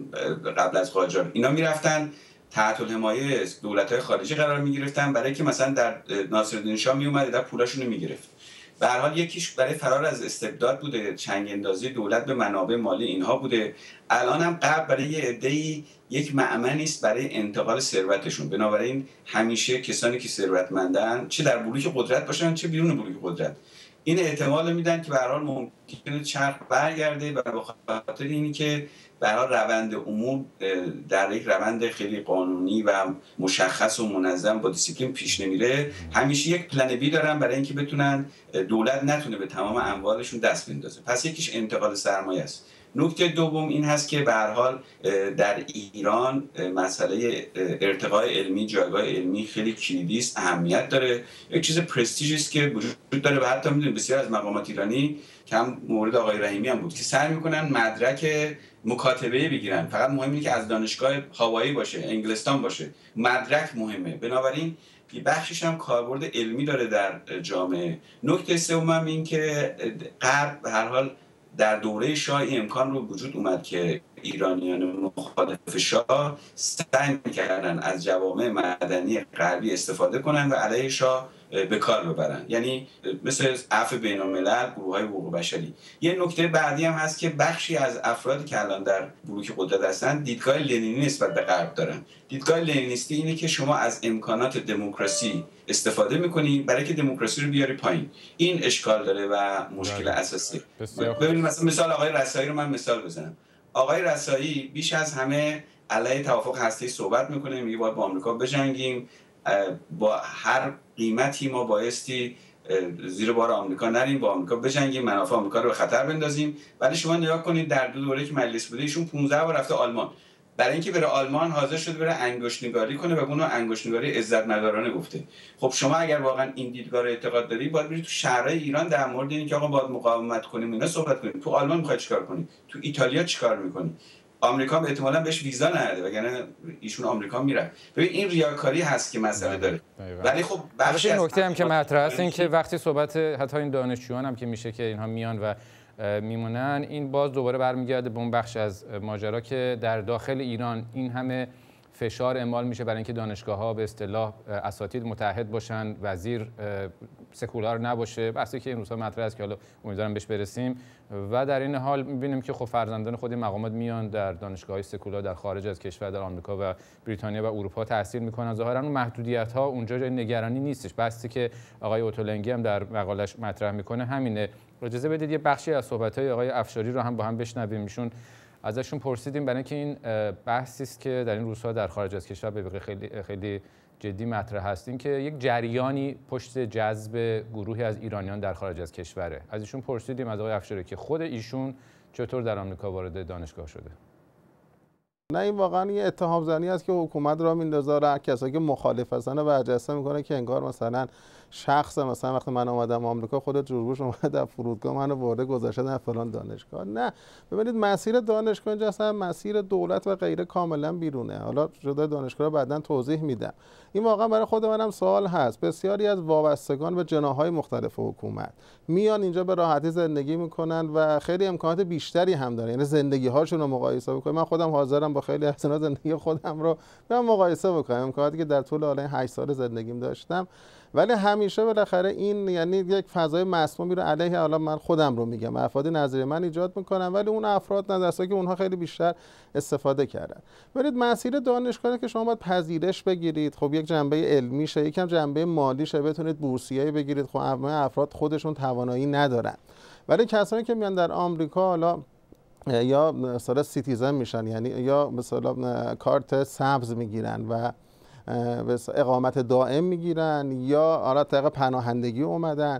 قبل از قاجار، اینا میرفتن تحت الحمایه دولت‌های خارجی قرار میگرفتن برای که مثلا در ناصرالدین شاه میومد در پولاشون رو میگرفت. به هر حال یکیش برای فرار از استبداد بوده، چنگ اندازی دولت به منابع مالی اینها بوده. الان هم قبل برای یه عده‌ای یک مأمنی است برای انتقال ثروتشون. بنابراین همیشه کسانی که ثروتمندن چه در بلوک قدرت باشن چه بیرون بلوک قدرت، این احتمال میدن که به هر حال ممکنه چرخ برگرده و به خاطر اینی که به هر حال روند امور در یک روند خیلی قانونی و مشخص و منظم با دیسیپلین پیش نمیره، همیشه یک پلن بی دارن برای اینکه بتونن دولت نتونه به تمام اموالشون دست بندازه. پس یکیش انتقال سرمایه است. نکته دوم این هست که به هر حال در ایران مسئله ارتقای علمی، جایگاه علمی خیلی کلیدی است، اهمیت داره، یک چیز پرستیژی است که وجود داره و حتی میدونید بسیار از مقامات ایرانی که هم مورد آقای رحیمی هم بود که سعی میکنن مدرک مکاتبه بگیرن، فقط مهم اینه که از دانشگاه هاوایی باشه، انگلستان باشه، مدرک مهمه. بنابراین یه بخشش هم کاربرد علمی داره در جامعه. نکته سوم این که غرب به هر حال در دوره شاه این امکان رو وجود اومد که ایرانیان مخالف شاه سعی می‌کردن از جوامع مدنی غربی استفاده کنن و علیه شاه به کار ببرن، یعنی مثل عفو بین‌الملل، گروه‌های حقوق بشری. یه نکته بعدی هم هست که بخشی از افرادی که الان در بلوک قدرت هستن دیدگاه لنینی نسبت به غرب دارن. دیدگاه لنینیستی اینه که شما از امکانات دموکراسی استفاده می‌کنی برای که دموکراسی رو بیاری پایین. این اشکال داره و مشکل اساسی. ببینید مثلا مثال آقای رسایی رو من مثال بزنم. آقای رسایی بیش از همه علیه توافق هسته‌ای صحبت می‌کنه، میگه باید با آمریکا بجنگیم، با هر قیمتی ما بایستی زیر بار آمریکا نریم، با آمریکا بجنگیم، منافع آمریکا رو به خطر بندازیم. ولی شما نگاه کنید در دو دوره که مجلس بوده ایشون پانزده بار رفته آلمان، برای اینکه بره آلمان حاضر شده بره انگشت‌نگاری کنه و اونو انگشت‌نگاری عزت ندارانه گفته. خب شما اگر واقعا این دیدگاه رو اعتقاد داری باید بری تو شهرهای ایران در مورد اینکه آقا باید مقاومت کنیم اینا صحبت کنیم. تو آلمان می‌خوای چیکار کنی؟ تو ایتالیا چیکار می‌کنی؟ آمریکا هم احتمالاً بهش ویزا نده وگرنه ایشون آمریکا میره. ببین این ریاکاری هست که مسئله داره. ولی خب بخش نکته هم که مطرح است این که وقتی صحبت حتی این دانشجویان هم که میشه که اینها میان و میمونن، این باز دوباره برمیگرده به اون بخش از ماجرا که در داخل ایران این همه فشار اعمال میشه برای اینکه دانشگاه‌ها به اصطلاح اساتید متحد باشن، وزیر سکولار نباشه، بحثی که این روزها مطرح است که حالا امیدوارم بهش برسیم. و در این حال می‌بینیم که خب فرزندان خود مقامات میان در دانشگاه‌های سکولار در خارج از کشور، در آمریکا و بریتانیا و اروپا تحصیل میکنن. ظاهراً اون محدودیت‌ها اونجا جای نگرانی نیستش. بحثی که آقای اوتولنگی هم در مقالش مطرح میکنه همینه. اجازه بدید یه بخشی از صحبت‌های آقای افشاری رو هم با هم بشنویم. ایشون ازشون پرسیدیم برای اینکه این بحثی است که در این روزها در خارج از کشور به خیلی خیلی جدی مطرح هست، این که یک جریانی پشت جذب گروهی از ایرانیان در خارج از کشوره. از ایشون پرسیدیم از آقای افشاری که خود ایشون چطور در آمریکا وارد دانشگاه شده. نه این واقعا یه اتهام زنی است که حکومت را میندازه، کسایی که مخالف هستن و برجسته میکنه که انگار مثلا شخص مثلا وقتی من اومدم آمریکا خود جوربوش اومد در فرودگاه منو برده گذاشته در فلان دانشگاه. نه ببینید مسیر دانشگاه اینجا اصلا مسیر دولت و غیره کاملا بیرونه. حالا جدا دانشگاه رو بعداً توضیح میدم. این واقعا برای خود منم سوال هست. بسیاری از وابستگان به جناح‌های مختلف حکومت میان اینجا به راحتی زندگی میکنن و خیلی امکانات بیشتری هم دارن، یعنی زندگی هاشون رو مقایسه بکنیم. من خودم حاضرم با خیلی از اینا زندگی خودم رو برام مقایسه بکنم، امکاناتی که در طول حالا هشت سال زندگیم داشتم. ولی همیشه بالاخره این یعنی یک فضای مسمومی رو علیه حالا من خودم رو میگم افراد نظیر من ایجاد میکنم، ولی اون افراد نظرسایی که اونها خیلی بیشتر استفاده کردن. برید مسیر دانشگاهی که شما باید پذیرش بگیرید، خب یک جنبه علمی شه، یکم جنبه مالی شه، بتونید بورسیه بگیرید. خب همه افراد خودشون توانایی ندارن، ولی کسانی که میان در آمریکا حالا یا مثلا سیتیزن میشن، یعنی یا مثلا کارت سبز میگیرن و اقامت دائم میگیرن یا آره طریق پناهندگی اومدن،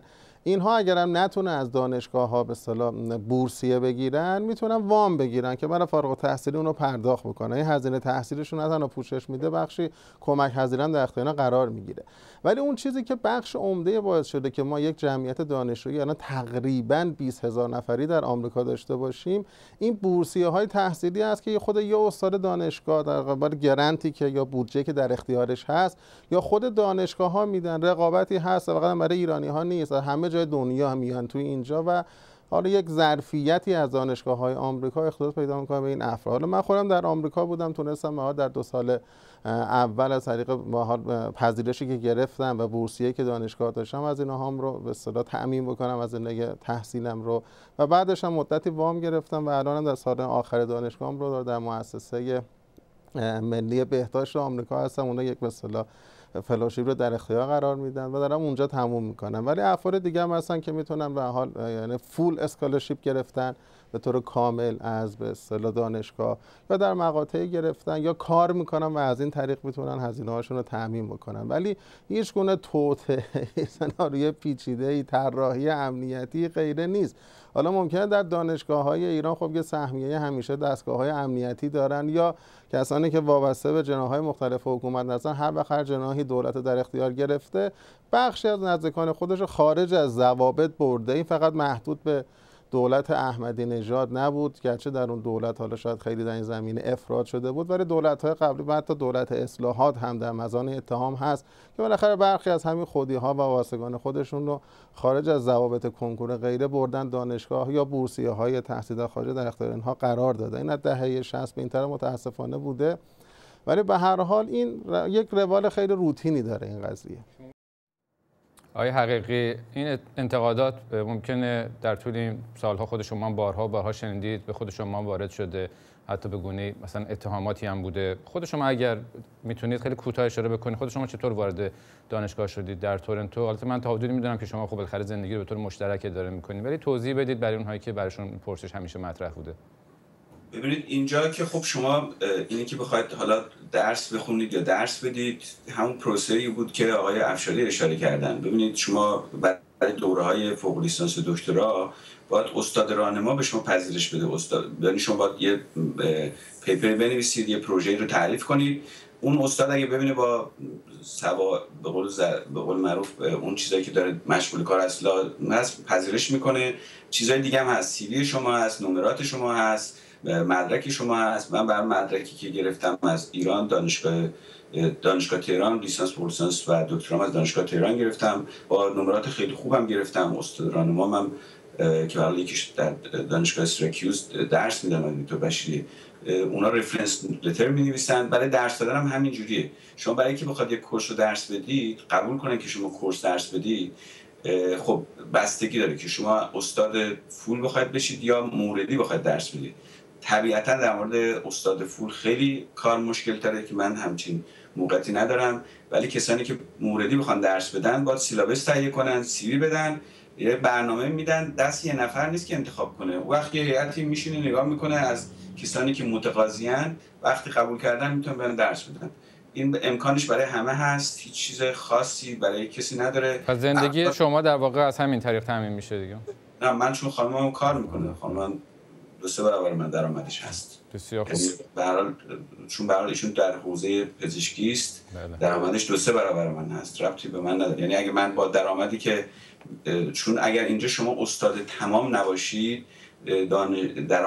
اینها اگرم نتونه از دانشگاه‌ها به اصطلاح بورسیه بگیرن، میتونن وام بگیرن که برای فارغ التحصیلی اون رو پرداخت بکنن. این هزینه تحصیلشون نه تنها پوشش میده، بخشی کمک هزینه در اختیار قرار میگیره. ولی اون چیزی که بخش عمده باعث شده که ما یک جمعیت دانشجویی الان تقریباً بیست هزار نفری در آمریکا داشته باشیم، این بورسیه‌های تحصیلی است که خود یه استاد دانشگاه در قبال گرانتی که یا بودجه که در اختیارش هست یا خود دانشگاه‌ها میدن. رقابتی هست فقط برای ایرانی‌ها نیست، همه جای دنیا هم میان توی اینجا و حالا یک ظرفیتی از دانشگاه‌های آمریکا اختصاص پیدا می‌کنه به این افراد. حالا من خودم در آمریکا بودم، تونستم در دو سال اول از طریق پذیرشی که گرفتم و بورسیه‌ای که دانشگاه داشتم از اینها هم رو به اصطلاح تأمین بکنم از این تحصیلم رو، و بعدش هم مدتی وام گرفتم و الانم در سال آخر دانشگاهم رو در مؤسسه ملی بهداشت آمریکا هستم. اونها یک به اصطلاح فلوشیپ رو در اختیار قرار میدن و دارم اونجا تموم میکنم. ولی افراد دیگه هم هستن که میتونن به حال یعنی فول اسکالرشیپ گرفتن به طور کامل از به اصطلاح دانشگاه، یا در مقاطعی گرفتن یا کار میکنن و از این طریق میتونن هزینه هاشون رو تامین بکنن. ولی هیچ گونه توطئه، سناریوی پیچیده‌ای، طراحی امنیتی غیره نیست. حالا ممکنه در دانشگاه‌های ایران خب یه سهمیه همیشه دستگاه‌های امنیتی دارن یا کسانی که وابسته به جناح‌های مختلف حکومت هستن، هر وقت هر جناحی دولت در اختیار گرفته بخشی از نزدیکان خودش رو خارج از ضوابط برده. این فقط محدود به دولت احمدی نژاد نبود، گرچه در اون دولت حالا شاید خیلی در این زمینه افراد شده بود، ولی دولت‌های قبلی و حتی دولت اصلاحات هم در مزان اتهام هست که بالاخره برخی از همین خودی‌ها و واسگان خودشون رو خارج از ضوابط کنکور غیره بردن دانشگاه یا بورسیه‌های تحصیل خارجی در اختیار اینها قرار داده. این از دهه شصت به این طرف متاسفانه بوده، ولی به هر حال این یک روال خیلی روتینی داره این قضیه. آقای حقیقی، این انتقادات ممکنه در طول این سالها خود شما بارها بارها شنیدید، به خود شما وارد شده، حتی به گونه مثلا اتهاماتی هم بوده. خود شما اگر میتونید خیلی کوتاه اشاره بکنید، خود شما چطور وارد دانشگاه شدید در تورنتو؟ البته من تا حدودی میدونم که شما خب بالاخره زندگی رو به طور مشترک اداره میکنید، ولی توضیح بدید برای اونهایی که براشون پرسش همیشه مطرح بوده. ببینید اینجا که خب شما اینی که بخواید حالا درس بخونید یا درس بدید، همون پروسه‌ای بود که آقای افشاری اشاره کردن. ببینید شما برای دوره‌های فوق لیسانس و دکترا باید استاد راهنما به شما پذیرش بده. استاد یعنی شما باید یه پیپر بنویسید، یه پروژه‌ای رو تعریف کنید. اون استاد اگه ببینه با سوا به قول ز... به قول معروف اون چیزایی که داره مشغول کار اصلا هست پذیرش میکنه. چیزای دیگه هم هست، سی وی شما هست، نمرات شما هست، مدرک شما هست. من برای مدرکی که گرفتم از ایران، دانشگاه دانشگاه تهران، لیسانس فوق لیسانس و دکترام از دانشگاه تهران گرفتم، با نمرات خیلی خوبم گرفتم. استاد راهنمام هم که حالا یکیش در دانشگاه سیراکیوز درس میدن، دکتر بشیری، اونا رفرنس لتر می‌نویسن. برای درس دادن هم همین جوریه. شما برای اینکه بخواد یک کورس رو درس بدید، قبول کنن که شما کورس درس بدید، خب بستگی داره که شما استاد فول بخواید بشید یا موردی بخواید درس بدید. طبیعتا در مورد استاد فول خیلی کار مشکل تره که من همچین موقعیتی ندارم، ولی کسانی که موردی بخوان درس بدن باید سیلابس تهیه کنن، سی وی بدن، یه برنامه میدن، دست یه نفر نیست که انتخاب کنه. وقتی یه هیئتی میشینه نگاه میکنه از کسانی که متقاضیان، وقتی قبول کردن میتونن برن درس بدن. این امکانش برای همه هست، هیچ چیز خاصی برای کسی نداره. پس زندگی اما شما در واقع از همین طریق تامین میشه دیگه؟ نه، من چون خانمم کار میکنه، خانمم دو سه برابر من درآمدش هست. بسیار خوب. به هر حال چون به هر حال ایشون در حوزه پزشکی است، درآمدش دو سه برابر من هست، ربطی به من نداره. یعنی اگه من با درآمدی که چون اگر اینجا شما استاد تمام نباشید، دان در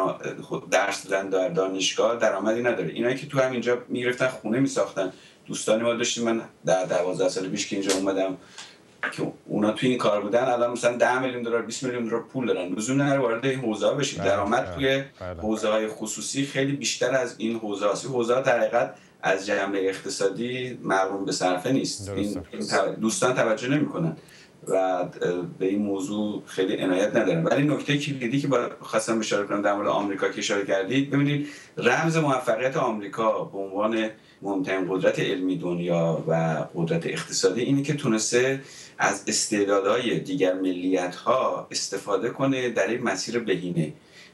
درس دادن در دانشگاه درآمدی نداره. اینایی که تو هم اینجا میگرفتن خونه میساختن، دوستانی ما داشتیم، من در دوازده سال پیش که اینجا اومدم که اونا تو این کار بودن، الان مثلا ده میلیون دلار بیست میلیون دلار پول دارن. لزوم نداره وارد این حوزه ها بشید. درآمد توی حوزه های خصوصی خیلی بیشتر از این حوزه هاست. حوزه ها در حقیقت از جنبه اقتصادی مقرون به صرفه نیست. این دوستان توجه نمی‌کنن و به این موضوع خیلی عنایت ندارن. ولی نکته کلیدی که خواستم اشاره کنم در مورد آمریکا که اشاره کردید، ببینید رمز موفقیت آمریکا به عنوان مهمترین قدرت علمی دنیا و قدرت اقتصادی اینه که تونسته از استعدادهای دیگر ملیت‌ها استفاده کنه در یک مسیر بهینه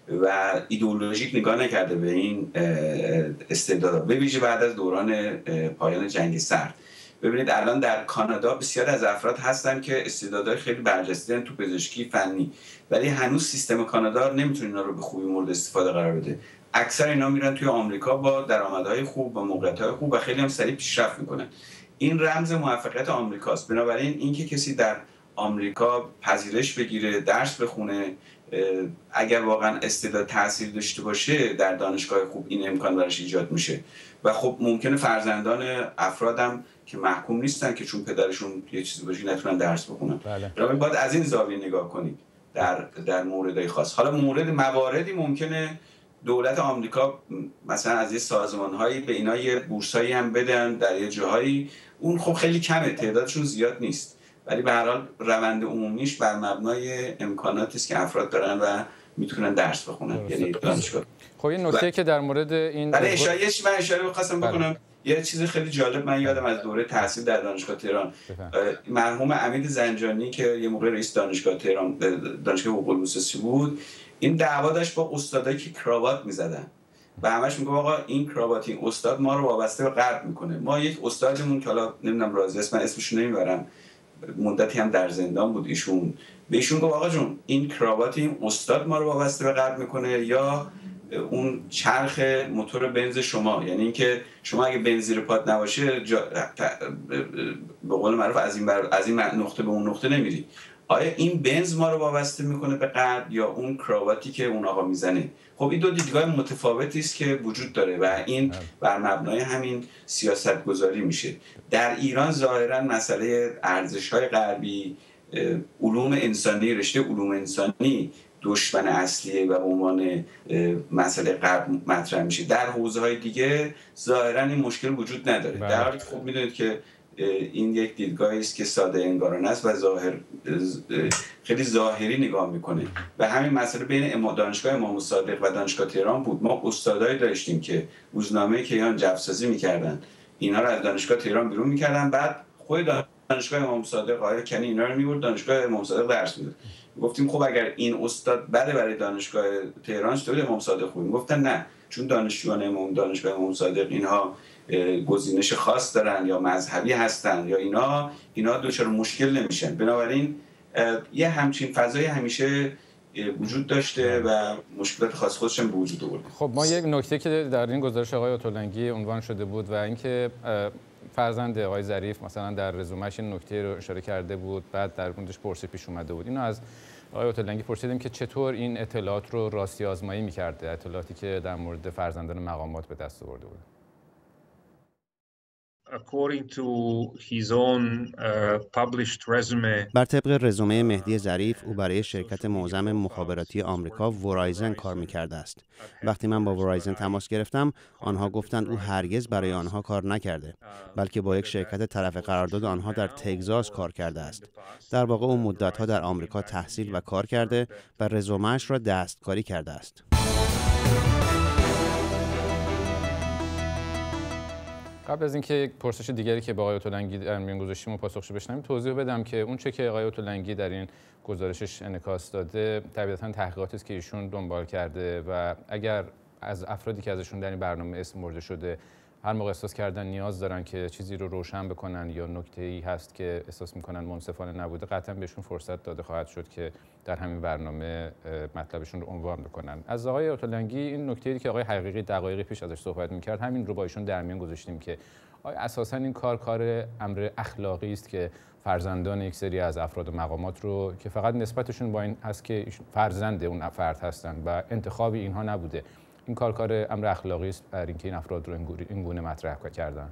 و ایدئولوژیک نگاه نکرده به این استعدادها، به ویژه بعد از دوران پایان جنگ سرد. ببینید الان در کانادا بسیار از افراد هستن که استعدادهای خیلی برجسته دارن تو پزشکی فنی، ولی هنوز سیستم کانادا نمیتونه اینا رو به خوبی مورد استفاده قرار بده. اکثر اینا میرن توی آمریکا با درآمدهای خوب و موقعیت‌های خوب و خیلی هم سریع پیشرفت میکنن. این رمز موفقیت آمریکاست. بنابراین اینکه کسی در آمریکا پذیرش بگیره، درس بخونه، اگر واقعا استعداد تاثیر داشته باشه در دانشگاه خوب، این امکان براش ایجاد میشه. و خب ممکنه فرزندان افرادم که محکوم نیستن که چون پدرشون یه چیزی باشه نتونن درس بخونن. بله. باید از این زاویه نگاه کنید در در موردهای خاص. حالا مورد مواردی ممکنه دولت آمریکا مثلا از یه سازمان‌هایی به اینا یه بورسایی هم بدن در یه جاهایی، اون خب خیلی کمه، تعدادشون زیاد نیست، ولی به هر حال روند عمومیش بر مبنای امکاناتی است که افراد دارن و میتونن درس بخونن، یعنی دانشگاه. خب این نکته که در مورد این برای اشارهش من اشاره بخواستم بکنم، یه چیز خیلی جالب من یادم از دوره تحصیل در دانشگاه تهران، مرحوم امید زنجانی که یه موقع رئیس دانشگاه تهران دانشگاه حقوق العلوم بود، این دعوا داشت با استادایی که کراوات می‌زدن و همش میگه آقا این کراوات این استاد ما رو وابسته به غرب میکنه. ما یک استادمون که حالا نمیدونم راضی است، من اسمش نمیبرم، مدتی هم در زندان بود ایشون، به ایشون گفت آقا جون این کراوات این استاد ما رو وابسته به غرب میکنه یا اون چرخ موتور بنز شما؟ یعنی اینکه شما اگه بنز زیر پات نباشه جا... به قول معروف از این بر... از این نقطه به اون نقطه نمیری. آیا این بنز ما رو وابسته میکنه به غرب یا اون کراواتی که اون آقا میزنه؟ خب این دو دیدگاه متفاوتی است که وجود داره و این بر مبنای همین سیاست گذاری میشه. در ایران ظاهرا مسئله ارزش‌های غربی، علوم انسانی، رشته علوم انسانی دشمن اصلیه و به عنوان مسئله غرب مطرح میشه. در حوزه‌های دیگه ظاهرا این مشکل وجود نداره. بله. در حالی که خب میدونید که این یک دیدگاهی است که ساده انگارانه است و ظاهر خیلی ظاهری نگاه میکنه و همین مسئله بین دانشگاه امام صادق و دانشگاه تهران بود. ما استادایی داشتیم که روزنامه کیهان جوسازی میکردن، اینا رو از دانشگاه تهران بیرون میکردن، بعد خود دانشگاه امام صادق آقای کنی اینا رو میبرد دانشگاه امام صادق درس میداد. گفتیم خب اگر این استاد بده برای دانشگاه تهران چطور امام صادق خوب؟ گفتن نه، چون دانشجویان امام دانشگاه امام صادق اینها گزینش خاص دارن یا مذهبی هستن یا اینا اینا دچار مشکل نمیشن. بنابراین یه همچین فضای همیشه وجود داشته و مشکلات خاص خودش هم به وجود آورده. خب ما یک نکته که در این گزارش آقای آتولنگی عنوان شده بود و اینکه فرزند آقای ظریف مثلا در رزومه‌اش این نکته رو اشاره کرده بود، بعد در موردش پرسش پیش اومده بود. اینو از آقای آتولنگی پرسیدیم که چطور این اطلاعات رو راستی آزمایی می‌کرده، اطلاعاتی که در مورد فرزندان مقامات به دست آورده بود. According to his own uh, published resume. بر طبق رزومه مهدی ظریف، او برای شرکت معظم مخابراتی آمریکا ورایزن کار می‌کرده است. وقتی من با ورایزن تماس گرفتم، آنها گفتند او هرگز برای آنها کار نکرده، بلکه با یک شرکت طرف قرارداد آنها در تگزاس کار کرده است. در واقع او مدت‌ها در آمریکا تحصیل و کار کرده و رزومه‌اش را دستکاری کرده است. قبل از اینکه یک پرسش دیگری که با آقای آتولنگی در میان گذاشتیم و پاسخش بشنویم، توضیح بدم که اون چه که آقای آتولنگی در این گزارشش انعکاس داده طبیعتاً تحقیقاتی است که ایشون دنبال کرده و اگر از افرادی که ازشون در این برنامه اسم برده شده هر موقع احساس کردن نیاز دارن که چیزی رو روشن بکنن یا نکته‌ای هست که احساس میکنن منصفانه نبوده، قطعاً بهشون فرصت داده خواهد شد که در همین برنامه مطلبشون رو عنوان بکنن. از آقای آتولنگی این نکته‌ای که آقای حقیقی دقایقی پیش ازش صحبت میکرد، همین رو با ایشون در میان گذاشتیم که آیا اساساً این کار کار امر اخلاقی است که فرزندان یک سری از افراد و مقامات رو که فقط نسبتشون با این هست که فرزند اون فرد هستند و انتخابی اینها نبوده، این کار کار امر اخلاقی است بر اینکه این افراد رو این گونه مطرح کردن؟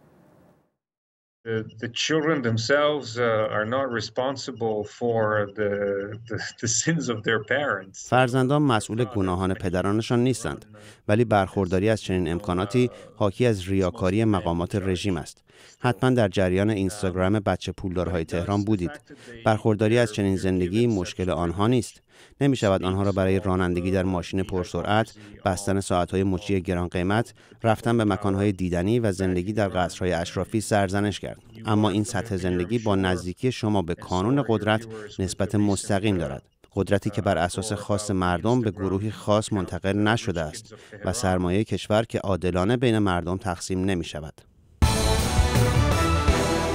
The, the children themselves uh, are not responsible for the, the, the sins of their parents. فرزندان مسئول گناهان پدرانشان نیستند، ولی برخورداری از چنین امکاناتی حاکی از ریاکاری مقامات رژیم است. حتما در جریان اینستاگرام بچه پولدارهای تهران بودید. برخورداری از چنین زندگی مشکل آنها نیست. نمی شود آنها را برای رانندگی در ماشین پرسرعت، بستن ساعت‌های مچی گران قیمت، رفتن به مکان‌های دیدنی و زندگی در قصرهای اشرافی سرزنش کرد. اما این سطح زندگی با نزدیکی شما به کانون قدرت نسبت مستقیم دارد. قدرتی که بر اساس خواست مردم به گروهی خاص منتقل نشده است و سرمایه کشور که عادلانه بین مردم تقسیم نمی شود.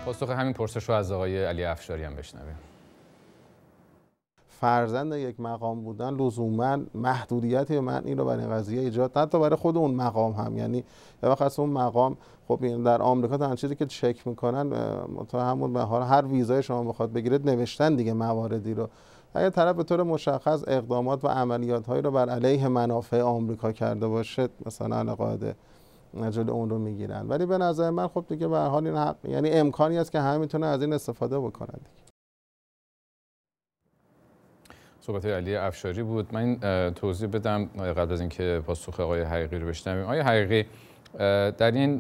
پاسخ همین پرسش رو از آقای علی افشاری هم بشنویم. فرزند یک مقام بودن لزوما محدودیتی و معنی رو برای این قضیه ایجاد، حتی برای خود اون مقام هم. یعنی یه وقت اون مقام، خب در آمریکا تنها چیزی که چک میکنن تا همون به حال هر ویزای شما بخواد بگیرید نوشتن دیگه مواردی رو. اگه طرف به طور مشخص اقدامات و عملیات هایی رو بر علیه منافع آمریکا کرده باشه، مثلا علاقه جلوی اون رو میگیرن. ولی به نظر من خب دیگه به هر حال این حق، یعنی امکانی است که همه میتونه از این استفاده بکنن. صحبت علی افشاری بود. من توضیح بدم قبل از اینکه پاسخ آقای حقیقی رو بشنویم. آقای حقیقی، در این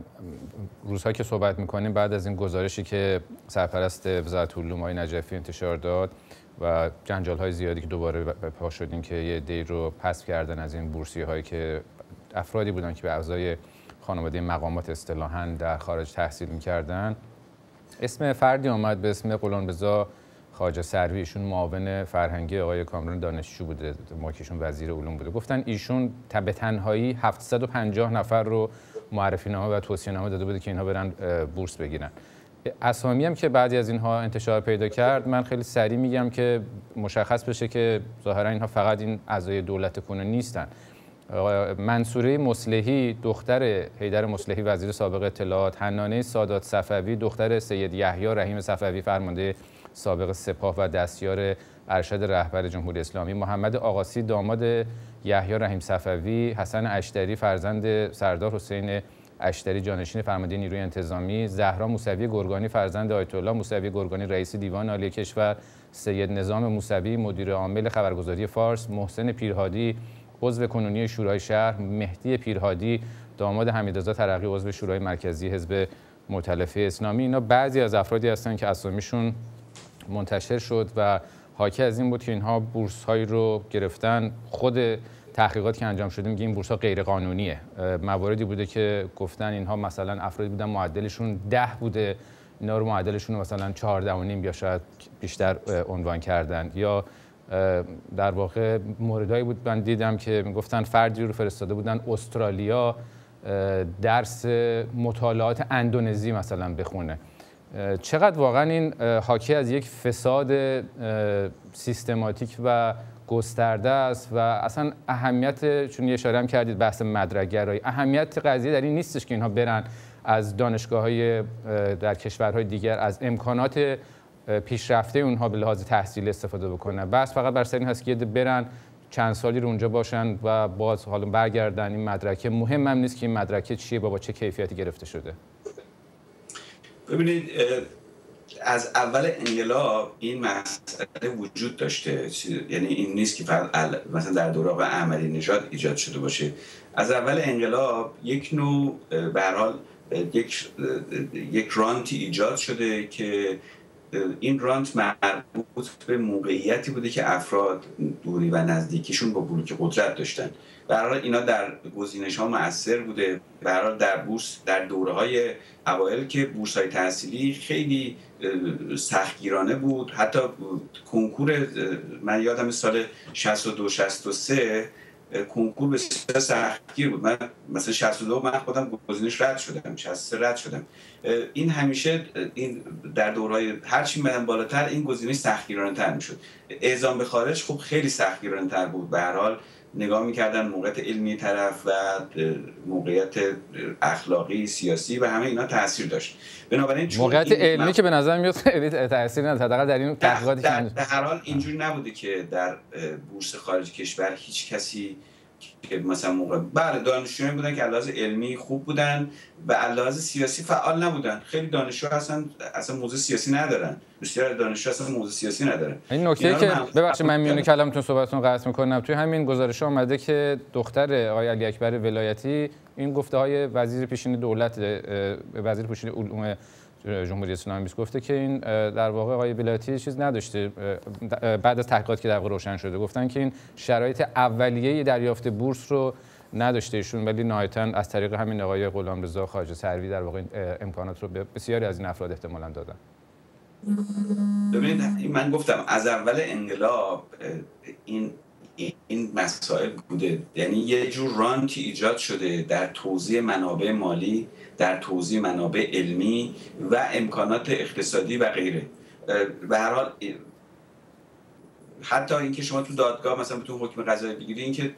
روزها که صحبت میکنیم بعد از این گزارشی که سرپرست وزارت علوم آقای نجفی انتشار داد و جنجال های زیادی که دوباره پا شدین که یه دی رو پس کردن از این بورسیه هایی که افرادی بودن که به اعضای خانواده مقامات اصطلاحاً در خارج تحصیل میکردن، اسم فردی آمد به اسم غلامرضا خواجه سروی. ایشون معاون فرهنگی آقای کامران دانشجو بوده، ما که ایشون وزیر علوم بوده. گفتن ایشون به تنهایی هفتصد و پنجاه نفر رو معرفی نامه و توصیه نامه داده بوده که اینها برن بورس بگیرن. اسامی هم که بعضی از اینها انتشار پیدا کرد، من خیلی سریع میگم که مشخص بشه که ظاهرا اینها فقط این اعضای دولت کنه نیستن. منصوره مصلحی دختر حیدر مصلحی وزیر سابق اطلاعات، حنانه سادات صفوی دختر سید یحیی رحیم صفوی فرمانده سابق سپاه و دستیار ارشد رهبر جمهوری اسلامی، محمد آقاسی داماد یحیی رحیم صفوی، حسن اشتری فرزند سردار حسین اشتری جانشین فرمانده نیروی انتظامی، زهرا موسوی گرگانی فرزند آیت الله موسوی گرگانی رئیس دیوان عالی کشور، سید نظام موسوی مدیر عامل خبرگزاری فارس، محسن پیرهادی عضو کنونی شورای شهر، مهدی پیرهادی داماد حمیدرضا ترقی عضو شورای مرکزی حزب مؤتلفه اسلامی. اینا بعضی از افرادی هستن که اسامیشون منتشر شد و حاکی از این بود که اینها بورس هایی رو گرفتن. خود تحقیقات که انجام شده میگه این بورس ها غیر قانونیه. مواردی بوده که گفتن اینها مثلا افرادی بودن معدلشون ده بوده، اینا رو معدلشون رو مثلا چهارده و نیم یا شاید بیشتر عنوان کردن. یا در واقع موردایی بود من دیدم که میگفتن فردی رو فرستاده بودن استرالیا درس مطالعات اندونزی مثلا بخونه. چقدر واقعا این حاکی از یک فساد سیستماتیک و گسترده است و اصلا اهمیت، چون یه اشاره هم کردید بحث مدرک گرایی، اهمیت قضیه در این نیستش که اینها برن از دانشگاه‌های در کشورهای دیگر از امکانات پیشرفته اونها به لحاظ تحصیلی استفاده بکنن. بس فقط بر سر این هست که برن چند سالی رو اونجا باشن و باز حالا برگردن. این مدرک مهم هم نیست که این مدرک چیه، با چه کیفیتی گرفته شده. ببینید از اول انقلاب این مسئله وجود داشته، یعنی این نیست که فقط مثلا در دوره آقای احمدی نژاد ایجاد شده باشه. از اول انقلاب یک نوع به هر حال یک یک رانتی ایجاد شده که این رانت مربوط به موقعیتی بوده که افراد دوری و نزدیکیشون با بلوک قدرت داشتن. به هر حال اینا در گزینش‌ها مؤثر بوده. به هر حال در بورس در دوره‌های اوایل که بورس‌های تحصیلی خیلی سختگیرانه بود، حتی کنکور من یادم سال شصت و دو شصت و سه کنکور بسیار سختگیر بود. من مثلا شصت و دو من خودم گزینش رد شدم، شصت و سه رد شدم. این همیشه این در دورهای هرچی میدن بالاتر این گزینش سختگیرانه‌تر میشد. اعزام به خارج خب خیلی سختگیرانه‌تر بود. به هر حال نگاه میکردن موقعیت علمی طرف و موقعیت اخلاقی سیاسی و همه اینا تاثیر داشت. بنابراین موقعیت علمی من... که به نظر میاد خیلی تاثیر نداره، حداقل در این تحقیقاتی که در هر حال اینجوری نبوده که در بورس خارج کشور هیچ کسی که مثلا موقع بله دانشجویان بودن که علاوه علمی خوب بودن و علاوه سیاسی فعال نبودن. خیلی دانشجو اصلا اصلا موضوع سیاسی ندارن، بسیار دانشجو اصلا موضوع سیاسی ندارن. این نکته که ببخشید من میونه کلامتون صحبتتون قطع میکنم، توی همین گزارش آمده که دختر آقای علی اکبر ولایتی این گفته های وزیر پیشین دولت وزیر پیشین علوم جمهوری اسلامی گفته که این در واقع آقای ولایتی چیز نداشته. بعد از تحقیقات که در واقع روشن شده گفتن که این شرایط اولیه دریافت بورس رو نداشته ایشون، ولی نهایتاً از طریق همین آقای غلامرضا خواجه سروی در واقع امکانات رو به بسیاری از این افراد احتمالاً دادن. ببینید من گفتم از اول انقلاب این این مسائل بوده. یعنی یه جور رانتی ایجاد شده در توزیع منابع مالی، در توزیع منابع علمی و امکانات اقتصادی و غیره. به هر حال حتی اینکه شما تو دادگاه مثلا بتون حکم قضایی بگیری، اینکه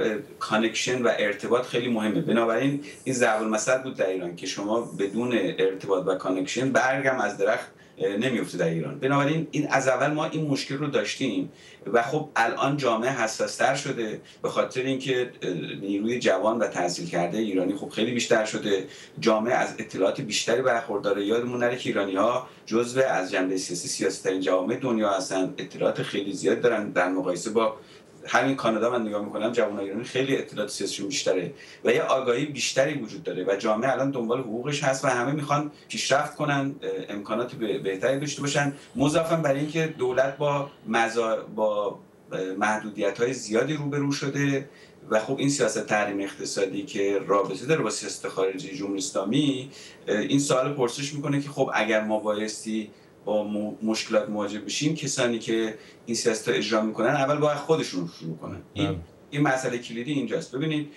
کانکشن و ارتباط خیلی مهمه. بنابراین این ضرب المثل بود در ایران که شما بدون ارتباط و کانکشن برگم از درخت نمیفته در ایران. بنابراین این از اول ما این مشکل رو داشتیم و خب الان جامعه حساس‌تر شده به خاطر اینکه نیروی جوان و تحصیل کرده ایرانی خب خیلی بیشتر شده، جامعه از اطلاعات بیشتری برخورداره. یادمون نره که ایرانی‌ها جزو از جنبه سیاسی سیاست‌ترین جوامع دنیا هستن، اطلاعات خیلی زیاد دارن در مقایسه با همین کانادا. من نگاه میکنم جوانای ایرانی خیلی اطلاعات سیاسیشون بیشتره و یه آگاهی بیشتری وجود داره و جامعه الان دنبال حقوقش هست و همه میخوان پیشرفت کنن، امکانات بهتری داشته باشن، مضافاً برای اینکه دولت با مزا... با محدودیت‌های زیادی روبرو شده و خب این سیاست تحریم اقتصادی که رابطه داره با سیاست خارجی جمهوری اسلامی، این سوال پرسش میکنه که خب اگر ما بایستی با مشکلات مواجه بشیم، کسانی که این سیاست رو اجرا میکنن اول باید خودشون شروع کنن. این این مسئله کلیدی اینجاست. ببینید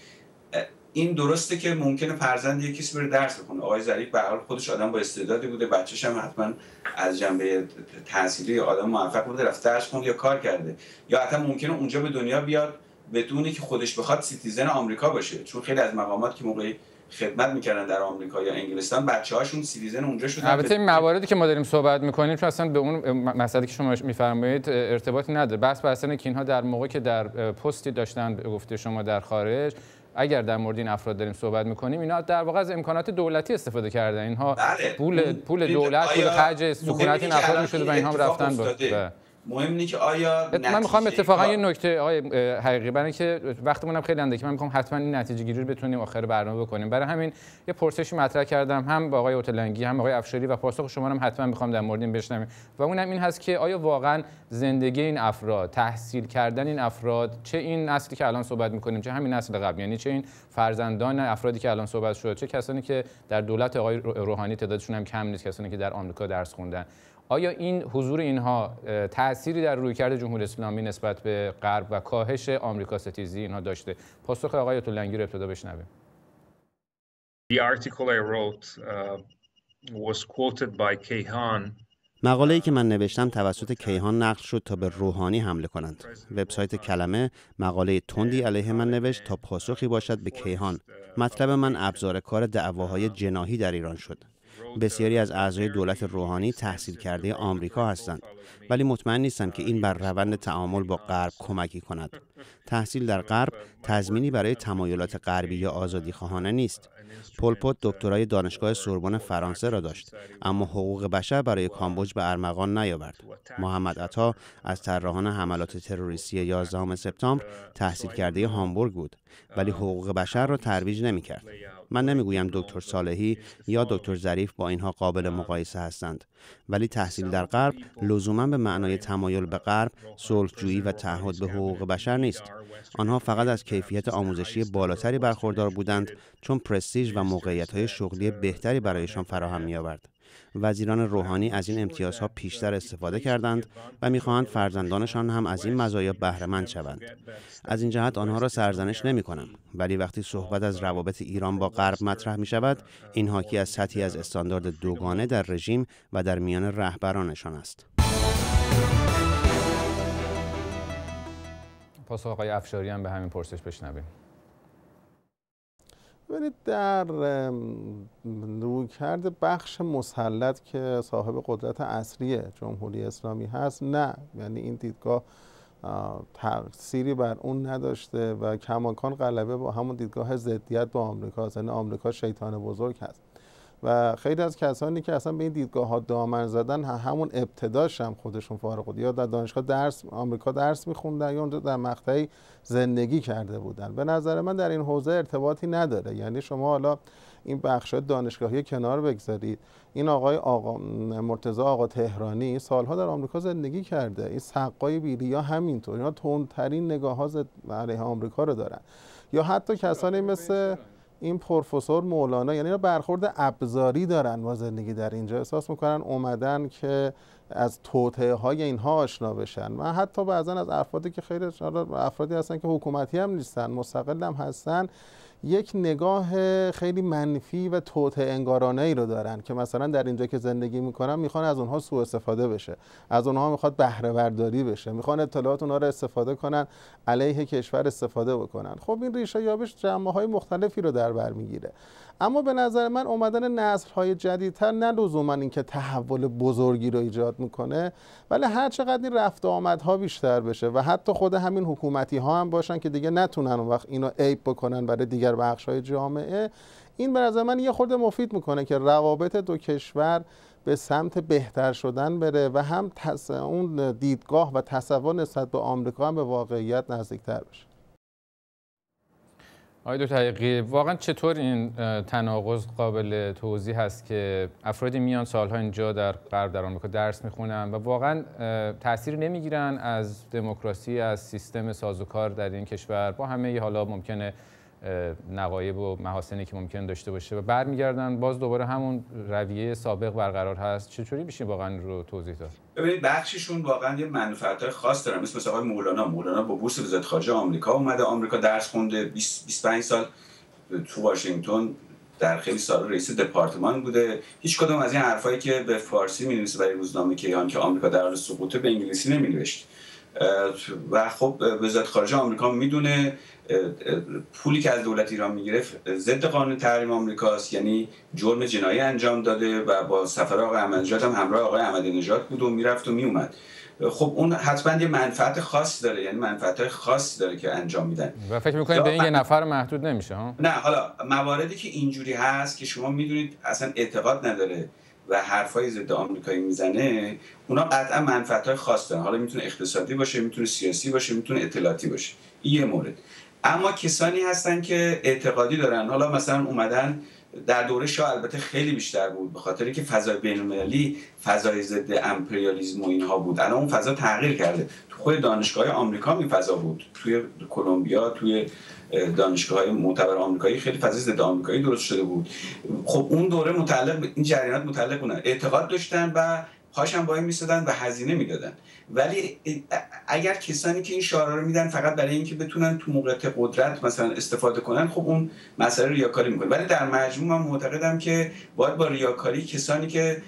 این درسته که ممکنه فرزند یک کسی بره درس بخونه. آقای ظریف به هر حال خودش آدم با استعدادی بوده، بچه‌ش هم حتما از جنبه تحصیلی آدم موفق بوده، رفته درس خونده یا کار کرده، یا حتی ممکنه اونجا به دنیا بیاد بدون که خودش بخواد سیتیزن آمریکا باشه، چون خیلی از مقامات که موقعی خدمت میکردن در آمریکا یا انگلستان بچه‌هاشون سیتیزن اونجا شدن. البته این مواردی که ما داریم صحبت می‌کنیم چون اصلا به اون مسئله که شما می‌فرمایید ارتباطی نداره. بس بر اساس که اینها در موقعی که در پستی داشتن به گفته شما در خارج، اگر در مورد این افراد داریم صحبت می‌کنیم، اینا در واقع از امکانات دولتی استفاده کردن. اینها بله. پول پول دولت پول خرج سکونت این افراد می‌شد و اینها هم رفتن با مهم اینه که آیا من میخوام اتفاقا یه نکته آقای حقیقی، برای اینکه وقتمون هم خیلی اندکه، من میخوام حتما این نتیجه گیری رو بتونیم آخر برنامه بکنیم. برای همین یه پرسشی مطرح کردم هم با آقای اوتلنگی هم آقای افشاری و پاسخ شما رو هم حتما میخوام در مورد این بشنویم و اونم این هست که آیا واقعا زندگی این افراد، تحصیل کردن این افراد، چه این نسلی که الان صحبت میکنیم چه همین نسل قبل، یعنی چه این فرزندان افرادی که الان صحبت شد، چه کسانی که در دولت آقای روحانی تعدادشون هم کم نیست، کسانی که در آمریکا درس خوندن، آیا این حضور اینها تأثیری در رویکرد جمهوری اسلامی نسبت به غرب و کاهش آمریکا ستیزی اینها داشته؟ پاسخ آقای اوتلنگی رو ابتدا بشنویم. The article I wrote uh, was quoted by کیهان. مقاله‌ای که من نوشتم توسط کیهان نقل شد تا به روحانی حمله کنند. وبسایت کلمه مقاله تندی علیه من نوشت تا پاسخی باشد به کیهان. مطلب من ابزار کار دعواهای جناحی در ایران شد. بسیاری از اعضای دولت روحانی تحصیل کرده آمریکا هستند، ولی مطمئن نیستم که این بر روند تعامل با غرب کمکی کند. تحصیل در غرب تضمینی برای تمایلات غربی یا آزادی خواهانه نیست. پل پوت دکترای دانشگاه سوربن فرانسه را داشت، اما حقوق بشر برای کامبوج به ارمغان نیاورد. محمد عطا از طراحان حملات تروریستی یازدهم سپتامبر تحصیل کرده هامبورگ بود، ولی حقوق بشر را ترویج نمی‌کرد. من نمیگویم دکتر صالحی یا دکتر ظریف با اینها قابل مقایسه هستند، ولی تحصیل در غرب لزوما به معنای تمایل به غرب، صلح‌جویی و تعهد به حقوق بشر نیست. آنها فقط از کیفیت آموزشی بالاتری برخوردار بودند چون پرستیژ و موقعیت‌های شغلی بهتری برایشان فراهم می‌آورد. وزیران روحانی از این امتیازها پیشتر استفاده کردند و می‌خواهند فرزندانشان هم از این مزایا بهره‌مند شوند. از این جهت آنها را سرزنش نمی‌کنم، ولی وقتی صحبت از روابط ایران با غرب مطرح می‌شود، این حاکی از سطحی از استاندارد دوگانه در رژیم و در میان رهبرانشان است. پاسخ آقای افشاری هم به همین پرسش بشنویم. ببینید در رویکرد بخش مسلط که صاحب قدرت اصلی جمهوری اسلامی هست، نه، یعنی این دیدگاه تأثیری بر اون نداشته و کماکان غلبه با همون دیدگاه ضدیت با آمریکا، یعنی آمریکا شیطان بزرگ هست و خیلی از کسانی که اصلا به این دیدگاه ها دامن زدن همون ابتداش هم خودشون فارغ بود، یا در دانشگاه درس آمریکا درس می‌خوندن یا اونجا در مقطعی زندگی کرده بودن. به نظر من در این حوزه ارتباطی نداره. یعنی شما حالا این بخش‌های دانشگاهی کنار بگذارید، این آقای آقا مرتضی آقا تهرانی سالها در آمریکا زندگی کرده، این سقای بیریا همینطور، اینا تندترین نگاه‌ها علیه آمریکا رو دارن. یا حتی کسانی مثل این پروفسور مولانا، یعنی برخورد ابزاری دارن با زندگی در اینجا، احساس میکنن اومدن که از توطئه های اینها آشنا بشن. من حتی بعضا از افرادی که خیلی افرادی هستن که حکومتی هم نیستن، مستقل هم هستن، یک نگاه خیلی منفی و توطئه انگارانه ای رو دارن که مثلا در اینجا که زندگی میکنن میخوان از اونها سوء استفاده بشه، از اونها میخواد بهره برداری بشه، میخوان اطلاعات اونها رو استفاده کنن، علیه کشور استفاده بکنن. خب این ریشه یابش جنبه های مختلفی رو در بر میگیره. اما به نظر من اومدن نسل های جدیدتر نه لزوما اینکه تحول بزرگی رو ایجاد میکنه، ولی هر چقدر این رفت و آمدها بیشتر بشه و حتی خود همین حکومتی ها هم باشن که دیگه نتونن اون وقت اینو عیب بکنن برای دیگر بخش های جامعه، این به نظر من یه خورده مفید میکنه که روابط دو کشور به سمت بهتر شدن بره و هم تص... اون دیدگاه و تصور نسبت به آمریکا هم به واقعیت نزدیکتر بشه. آقای دکتر حقیقی، واقعا چطور این تناقض قابل توضیح هست که افرادی میان سالها اینجا در غرب در آمریکا درس میخونن و واقعا تأثیر نمیگیرن از دموکراسی، از سیستم سازوکار در این کشور با همه حالا ممکنه نقایب و محاسنی که ممکن داشته باشه و برمیگردن باز دوباره همون رویه سابق برقرار هست؟ چطوری میشه واقعا رو توضیح داد؟ ببینید بخششون واقعا یه منفعت‌های خاص دارن، مثل مثلا آقای مولانا مولانا با بورس وزارت خارجه آمریکا اومده آمریکا درس خونده، بیست بیست و پنج سال تو واشنگتن در خیلی سال رئیس دپارتمان بوده. هیچ کدوم از این حرفایی که به فارسی می‌نویسه برای روزنامه کیهان که آمریکا در حال سقوطه به انگلیسی نمی‌نوشت. و خب وزارت خارجه آمریکا میدونه پولی که از دولت ایران میگیره ضد قانون تحریم آمریکاست، یعنی جرم جنایی انجام داده و با سفر آقای احمدی‌نژاد هم همراه آقای احمدی‌نژاد بود و میرفت و میومد. خب اون حتما یه منفعت خاصی داره، یعنی منفعت‌های خاصی داره که انجام میدن و فکر می‌کنید به این یه نفر محدود نمیشه ها؟ نه، حالا مواردی که اینجوری هست که شما میدونید اصلا اعتقاد نداره و حرفای ضد آمریکایی میزنه، اونا قطعا منفعت‌های خاص دارن. حالا میتونه اقتصادی باشه، میتونه سیاسی باشه، میتونه اطلاعاتی باشه. این یه مورد. اما کسانی هستن که اعتقادی دارن، حالا مثلا اومدن در دوره شاه البته خیلی بیشتر بود به خاطر که فضای بین‌المللی فضای ضد امپریالیسم و اینها بود. الان اون فضا تغییر کرده. تو خود دانشگاه‌های آمریکا این فضا بود. توی کلمبیا، توی دانشگاه‌های معتبر آمریکایی خیلی فضای ضد آمریکایی درست شده بود. خب اون دوره متعلق به این جریانات متعلق بودن، اعتقاد داشتن و پاشم با این می‌سادن و هزینه میدادن. ولی اگر کسانی که این شعارا رو میدن فقط برای اینکه بتونن تو موقعیت قدرت مثلا استفاده کنن، خب اون مسئله ریاکاری میکنه. ولی در مجموع من معتقدم که باید با ریاکاری کسانی که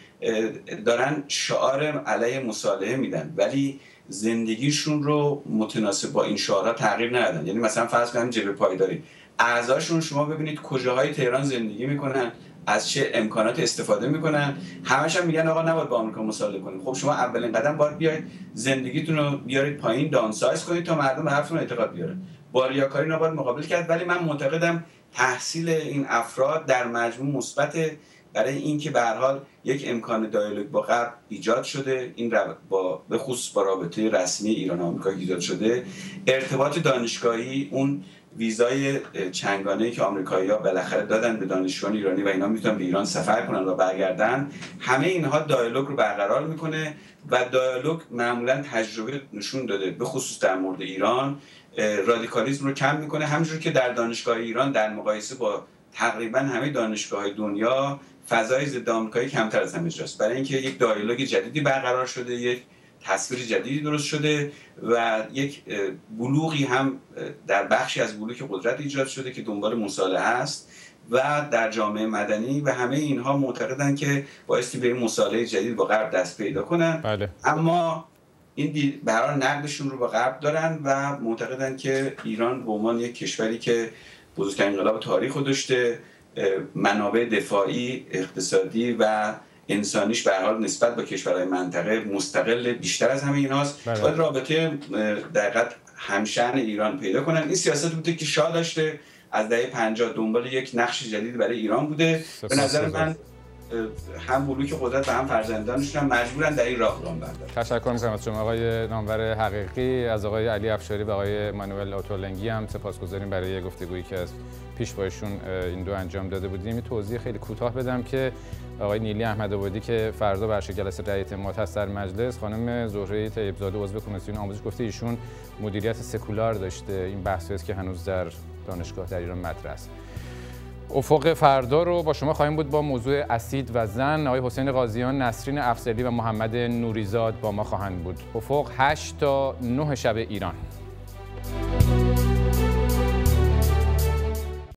دارن شعار علیه مصالحه میدن ولی زندگیشون رو متناسب با این شعارها تغییر ندادن، یعنی مثلا فرض کنیم جبهه پایداری، اعضاشون شما ببینید کجاهای تهران زندگی میکنن، از چه امکانات استفاده میکنن، همش هم میگن آقا نباید با آمریکا مصالحه کنیم. خب شما اولین قدم باید بیاید زندگیتون رو بیارید پایین، دانسایز کنید تا مردم به حرفتون اعتقاد بیارن. با ریاکاری نباید مقابل کرد. ولی من معتقدم تحصیل این افراد در مجموع مثبت برای اینکه به هر حال یک امکان دیالوگ با غرب ایجاد شده، این با به خصوص با رابطه رسمی ایران و آمریکا ایجاد شده، ارتباط دانشگاهی، اون ویزای چنگانه‌ای که آمریکایی‌ها بالاخره دادن به دانشجویان ایرانی و اینا میتونن به ایران سفر کنن و برگردن، همه اینها دیالوگ رو برقرار میکنه و دیالوگ معمولا تجربه نشون داده به خصوص در مورد ایران رادیکالیسم رو کم میکنه، همونجوری که در دانشگاه ایران در مقایسه با تقریبا همه دانشگاه‌های دنیا فضای ضد آمریکایی کمتر از همه جاست، برای اینکه یک دیالوگ جدیدی برقرار شده، یک تصویر جدیدی درست شده و یک بلوغی هم در بخشی از بلوغ قدرت ایجاد شده که دنبال مصالحه است و در جامعه مدنی و همه اینها معتقدن که بایستی به این مصالحه جدید با غرب دست پیدا کنن. بله. اما این به هر حال نقدشون رو با غرب دارن و معتقدن که ایران به عنوان یک کشوری که بزرگترین انقلاب تاریخ رو داشته، منابع دفاعی، اقتصادی و انسانیش به هر حال نسبت با کشورهای منطقه مستقل بیشتر از همه ایناست، باید رابطه دقیقاً همشأن ایران پیدا کنن. این سیاست بوده که شاه داشته از دهه پنجاه دنبال یک نقش جدید برای ایران بوده. به نظر من هم بلوک قدرت و هم فرزندانشون هم مجبورن در این راه گام بردارن. تشکر می‌کنم از شما آقای نامور حقیقی، از آقای علی افشاری و آقای مانوئل اوتولنگی هم سپاسگزاریم برای گفتگویی که از پیش با ایشون این دو انجام داده بودیم. این توضیح خیلی کوتاه بدم که آقای نیلی احمدآبادی که فردا برشته جلسه رأی اعتماد هست در مجلس، خانم زهره طیب‌زاده عضو کمیسیون آموزش گفته ایشون مدیریت سکولار داشته. این بحثی است که هنوز در دانشگاه در ایران مطرح است. افق فردا رو با شما خواهیم بود با موضوع اسید و زن. آقای حسین قاضیان، نسرین افضلی و محمد نوریزاد با ما خواهند بود. افق هشت تا نه شب ایران.